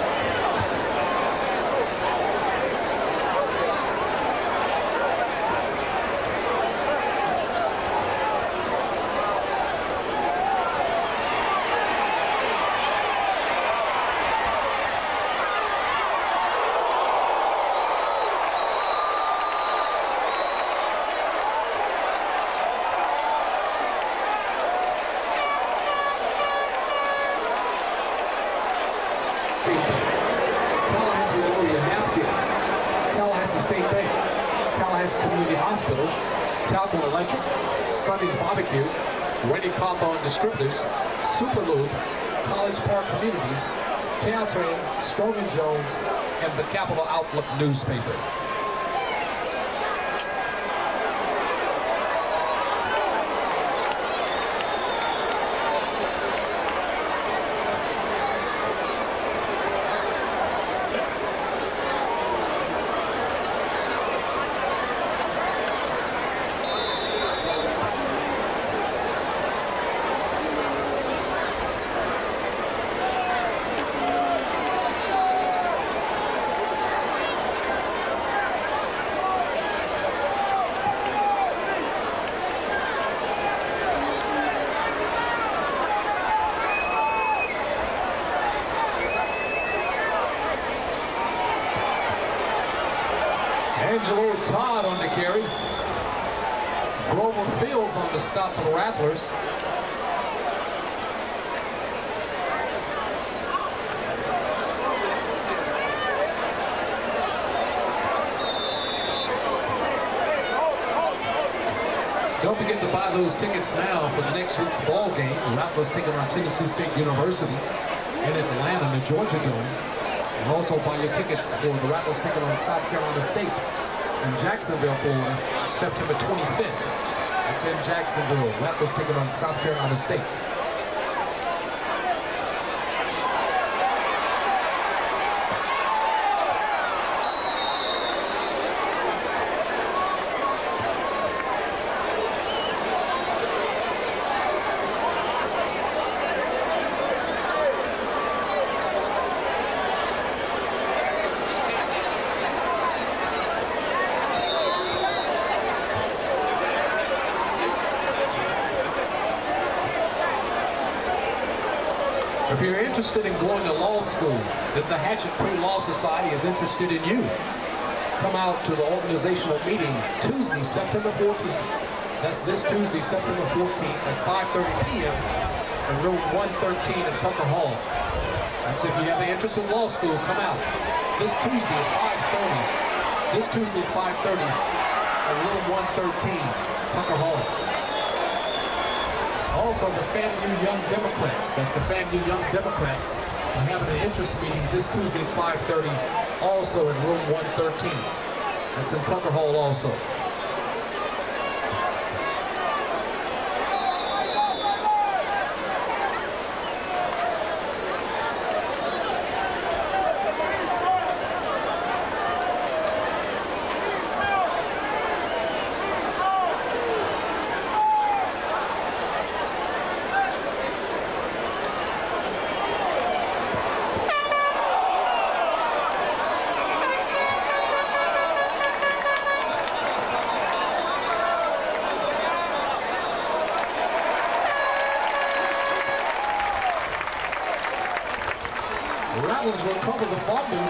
Tallahassee State Bank, Tallahassee Community Hospital, Talcott Electric, Sonny's Barbecue, Randy Cawthorn Distributors, Superlube, College Park Communities, Caltrain, Strong & Jones, and the Capital Outlook newspaper. Angelo Todd on the carry. Grover Fields on the stop for the Rattlers. Don't forget to buy those tickets now for next week's ball game. The Rattlers taking on Tennessee State University in Atlanta, the Georgia Dome. And also buy your tickets for the Rattlers taking on South Carolina State in Jacksonville, Florida, September 25th. That's in Jacksonville. Rattlers taking on South Carolina State. If you're interested in going to law school, then the Hatchet Pre-Law Society is interested in you. Come out to the organizational meeting Tuesday, September 14th. That's this Tuesday, September 14th at 5:30 p.m. in room 113 of Tucker Hall. That's if you have an interest in law school, come out. This Tuesday at 5:30. This Tuesday at 5:30 in room 113, Tucker Hall. Also, the FAMU Young Democrats, that's the FAMU Young Democrats, are having an interest meeting this Tuesday at 5:30, also in room 113. That's in Tucker Hall also. Rattlers will cover the fumble.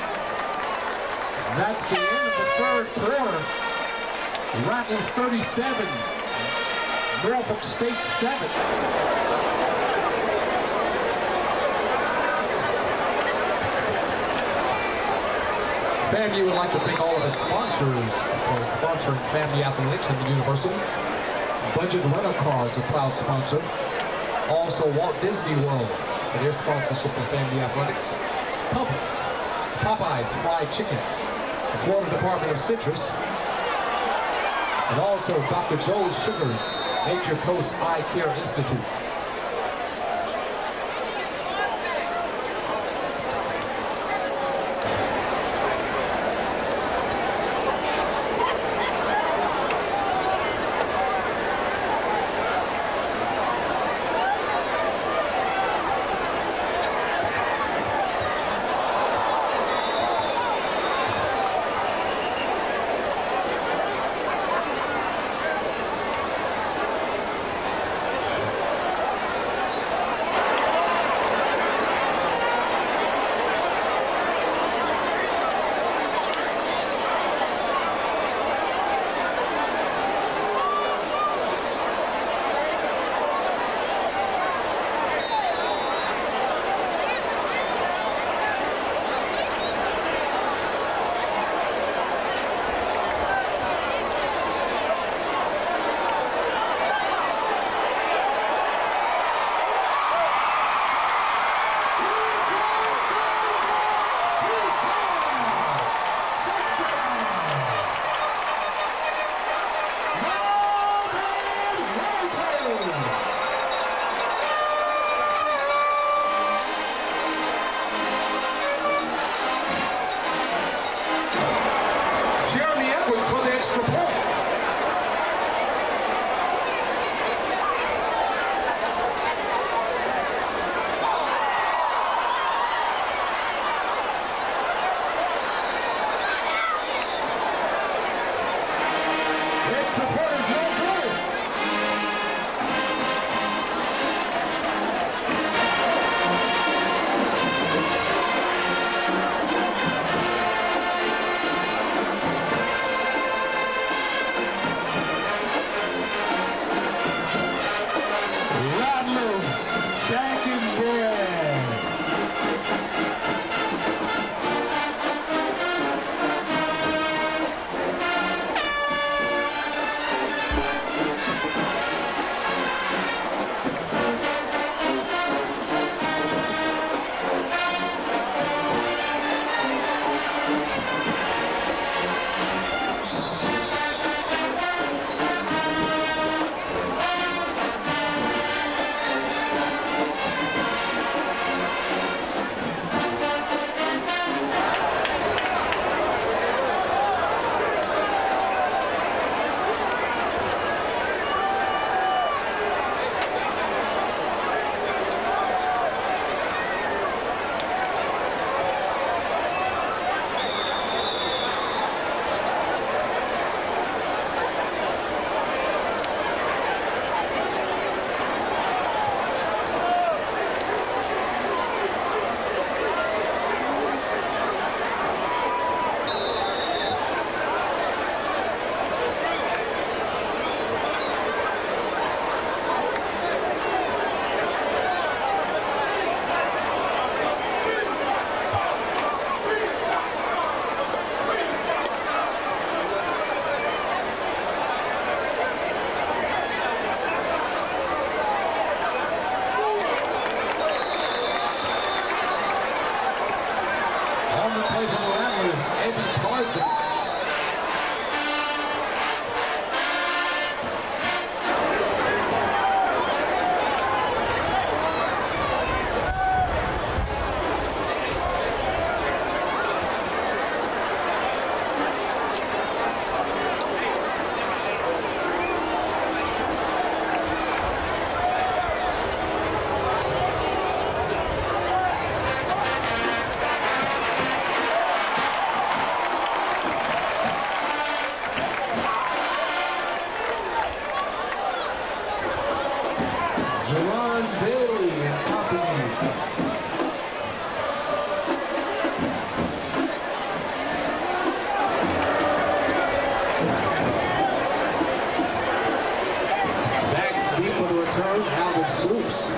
That's the end of the third quarter. Rattlers 37, Norfolk State 7. FAMU would like to thank all of the sponsors for sponsoring FAMU Athletics and the university. Budget Rental Cars, a proud sponsor. Also Walt Disney World, for their sponsorship of FAMU Athletics. Companies, Popeyes Fried Chicken, the Florida Department of Citrus, and also Dr. Joe's Sugar, Nature Coast Eye Care Institute. For the extra point. Extra point is no good. Back in bread. return, Alvin Swoops.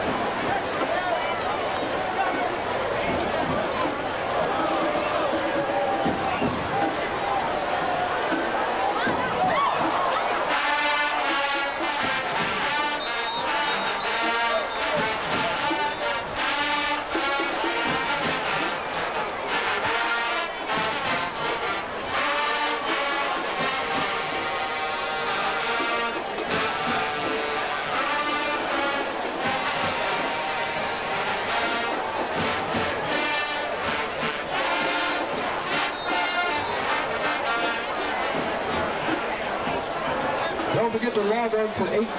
Don't forget to log on to H.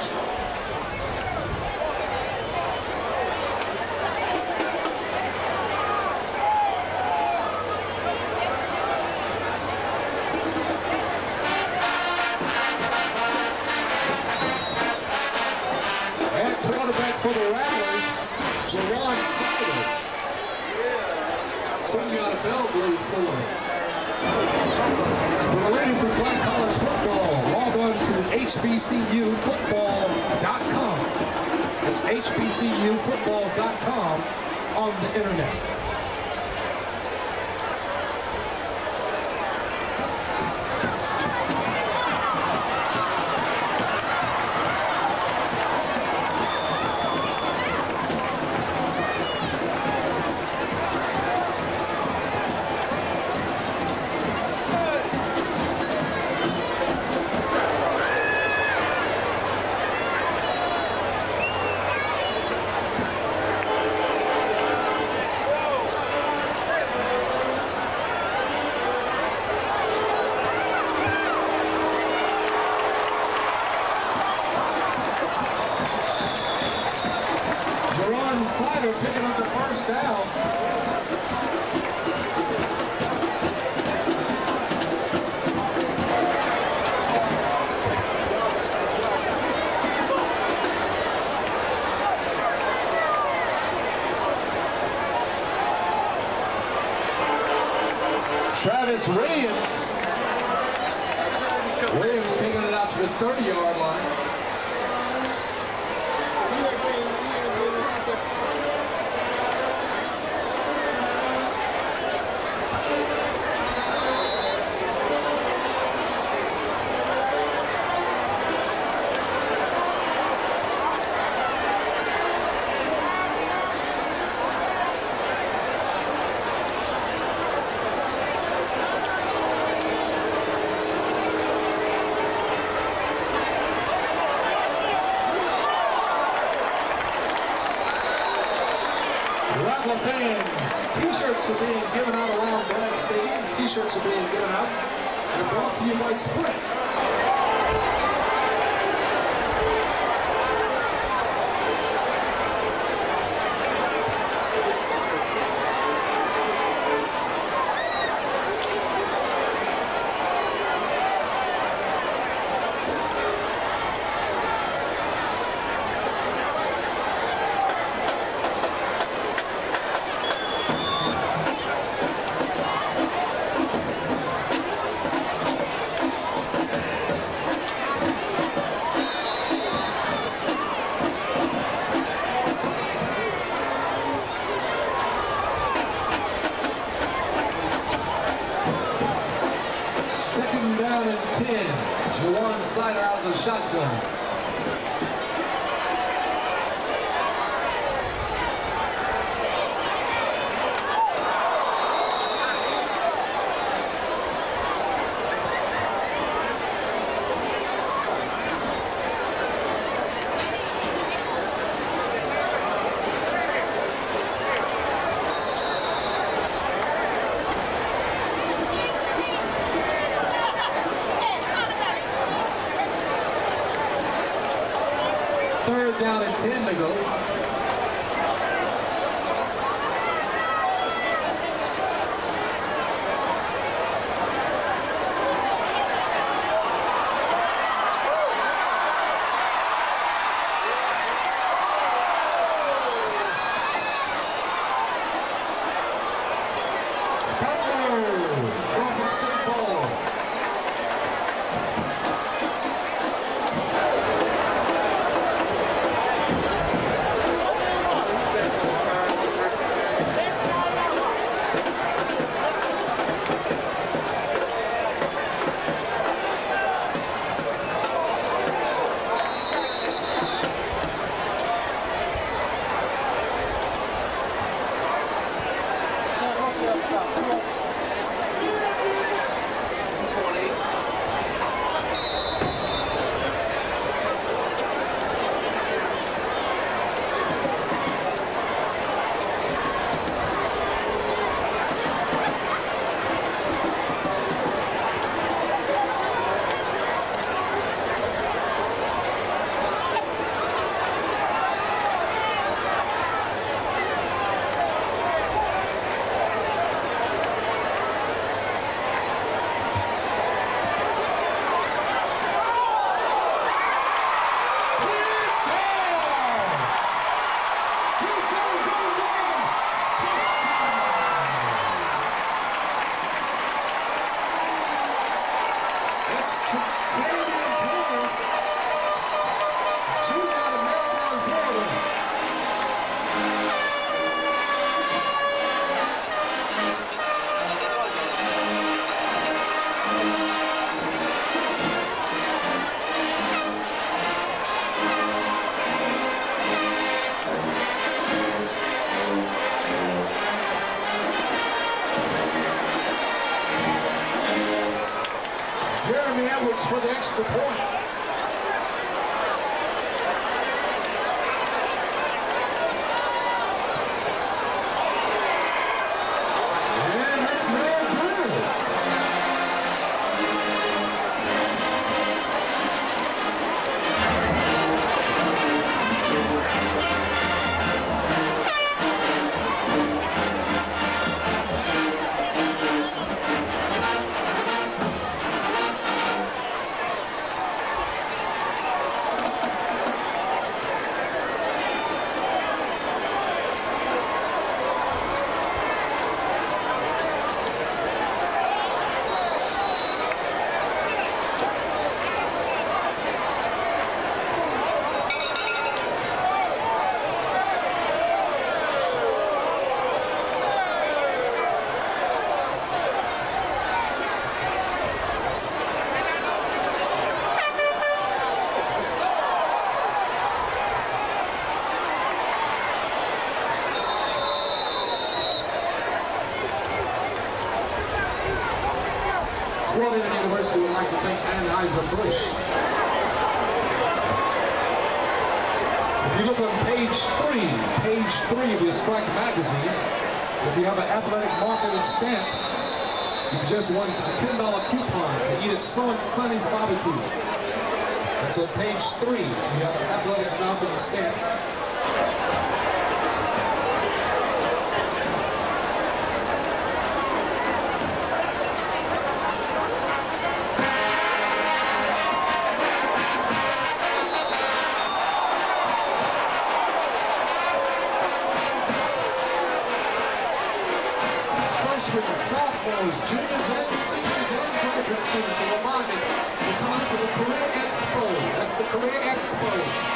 And quarterback for the Rattlers, Jaron Sider. Sitting out of Belgrade for the ladies of Black College football, log on to hbcufootball.com. It's hbcufootball.com on the internet. Sider picking up the first down. Travis Williams. Williams taking it out to the 30-yard line. Rattler fans, t-shirts are being given out around Bragg Stadium. T-shirts are being given out and brought to you by Sprint. Second down and 10. Jawan Sider out of the shotgun. Third down and 10 to go. Norfolk State ball. like to thank Anheuser-Busch. If you look on page 3 of your Strike magazine, if you have an athletic marketing stamp, you've just won a $10 coupon to eat at Sonny's Barbecue. That's on page 3. You have an athletic marketing stamp. Sophomores, juniors, and seniors, and graduate students are reminded to come to the Career Expo. That's the Career Expo.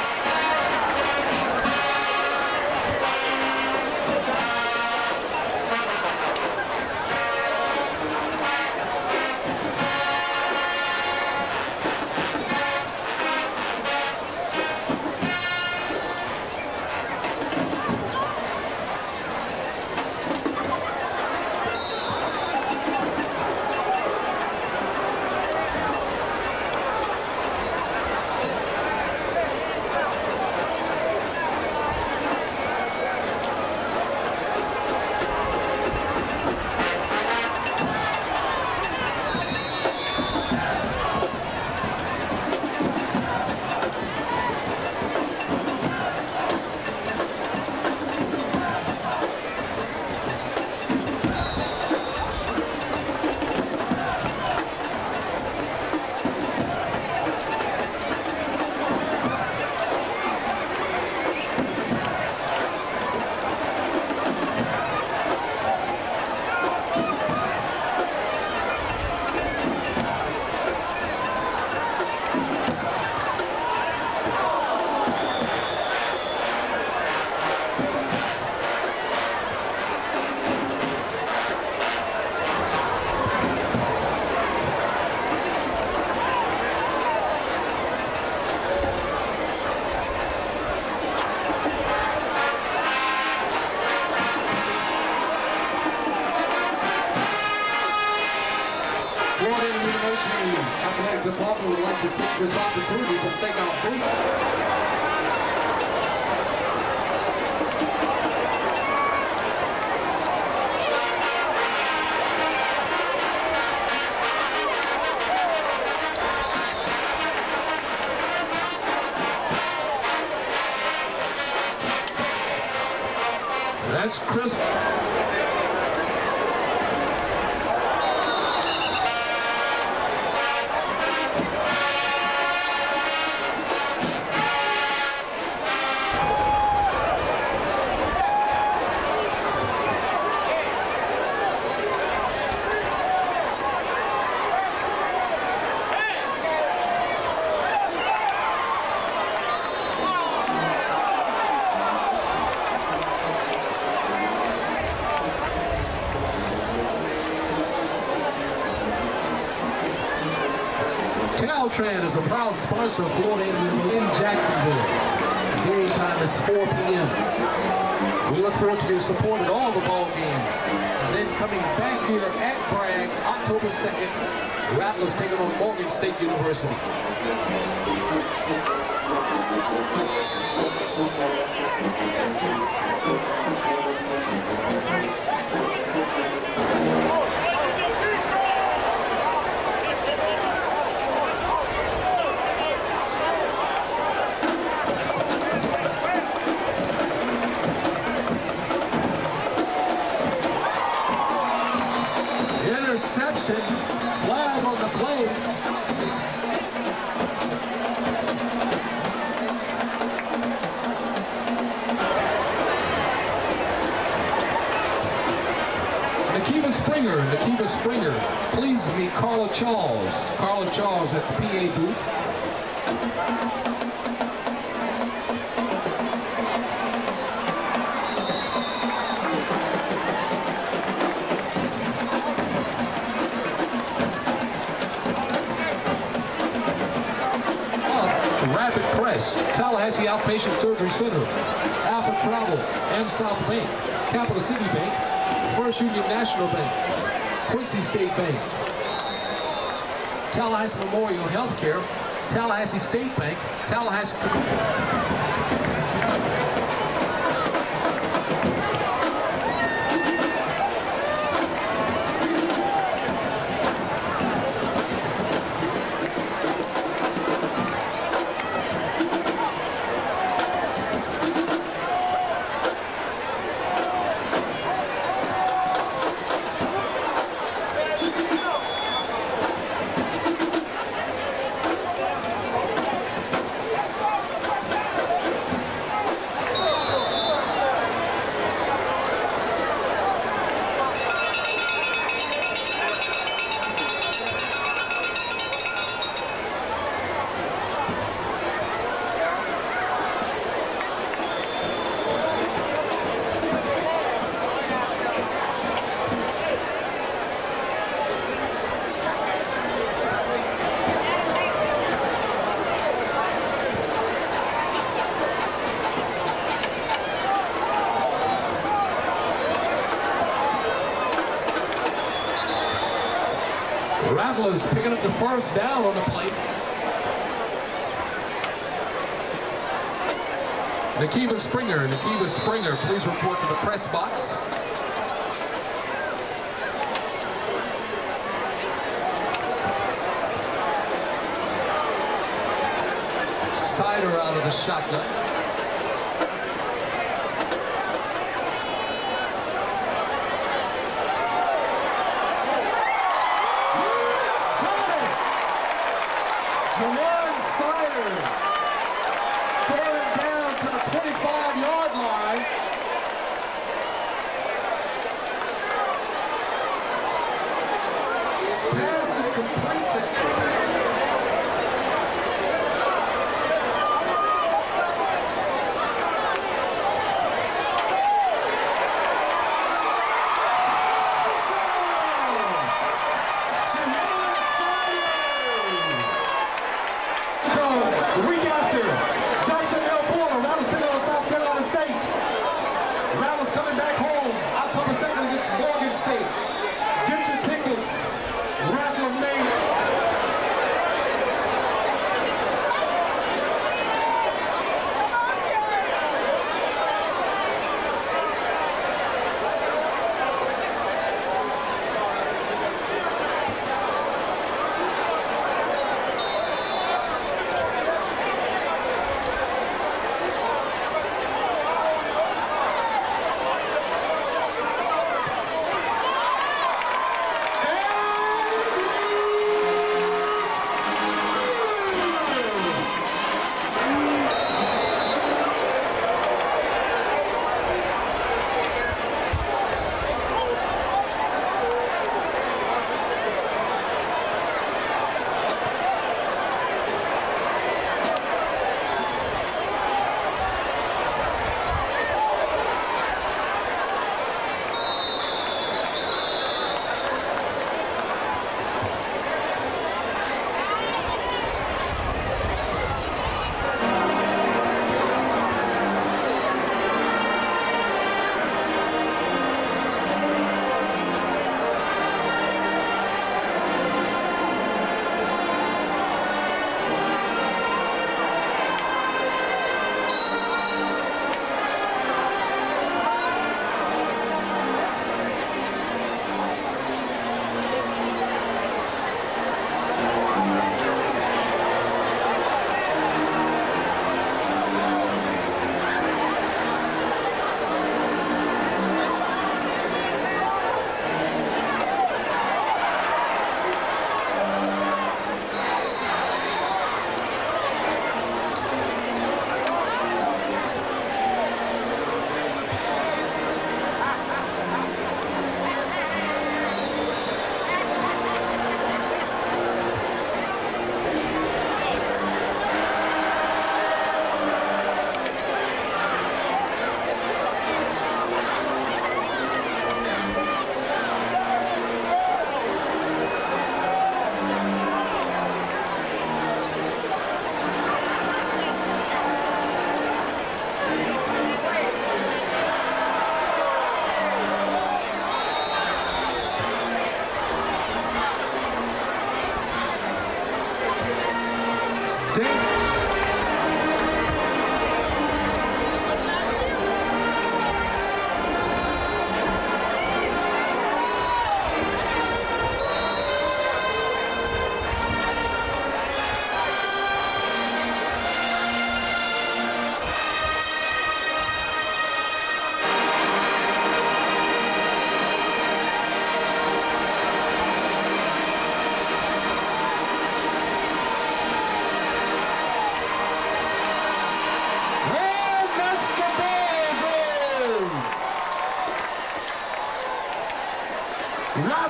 Athletic Department would like to take this opportunity to thank our boosters. That's Chris. Caltrans is a proud sponsor of Florida A&M in Jacksonville. Game time is 4 p.m. We look forward to your support at all the ball games. And then coming back here at Bragg, October 2nd, Rattlers taking on Morgan State University. Interception, flag on the play. Nakiva Springer, please meet Carla Charles. Carla Charles at the PA booth. Rapid Press, Tallahassee Outpatient Surgery Center, Alpha Travel, M South Bank, Capital City Bank, First Union National Bank, Quincy State Bank. Tallahassee Memorial Healthcare, Tallahassee State Bank, Tallahassee... Rattlers picking up the first down on the plate. Nakiva Springer, please report to the press box. Sider out of the shotgun.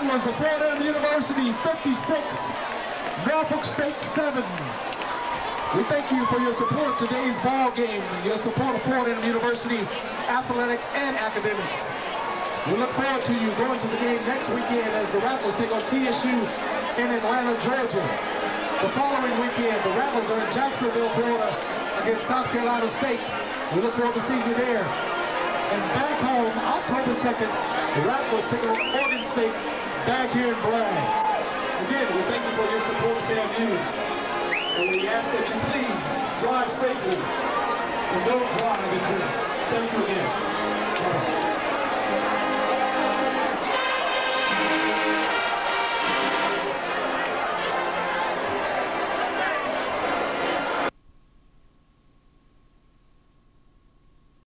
Rattlers of Florida University 56, Norfolk State 7. We thank you for your support of today's ball game and your support of Florida University athletics and academics. We look forward to you going to the game next weekend as the Rattlers take on TSU in Atlanta, Georgia. The following weekend, the Rattlers are in Jacksonville, Florida against South Carolina State. We look forward to seeing you there. And back home, October 2nd, the Rattlers take on Oregon State back here in Bragg. Again, we thank you for your support of FAMU. And we ask that you please drive safely and don't drive and drink. Thank you again.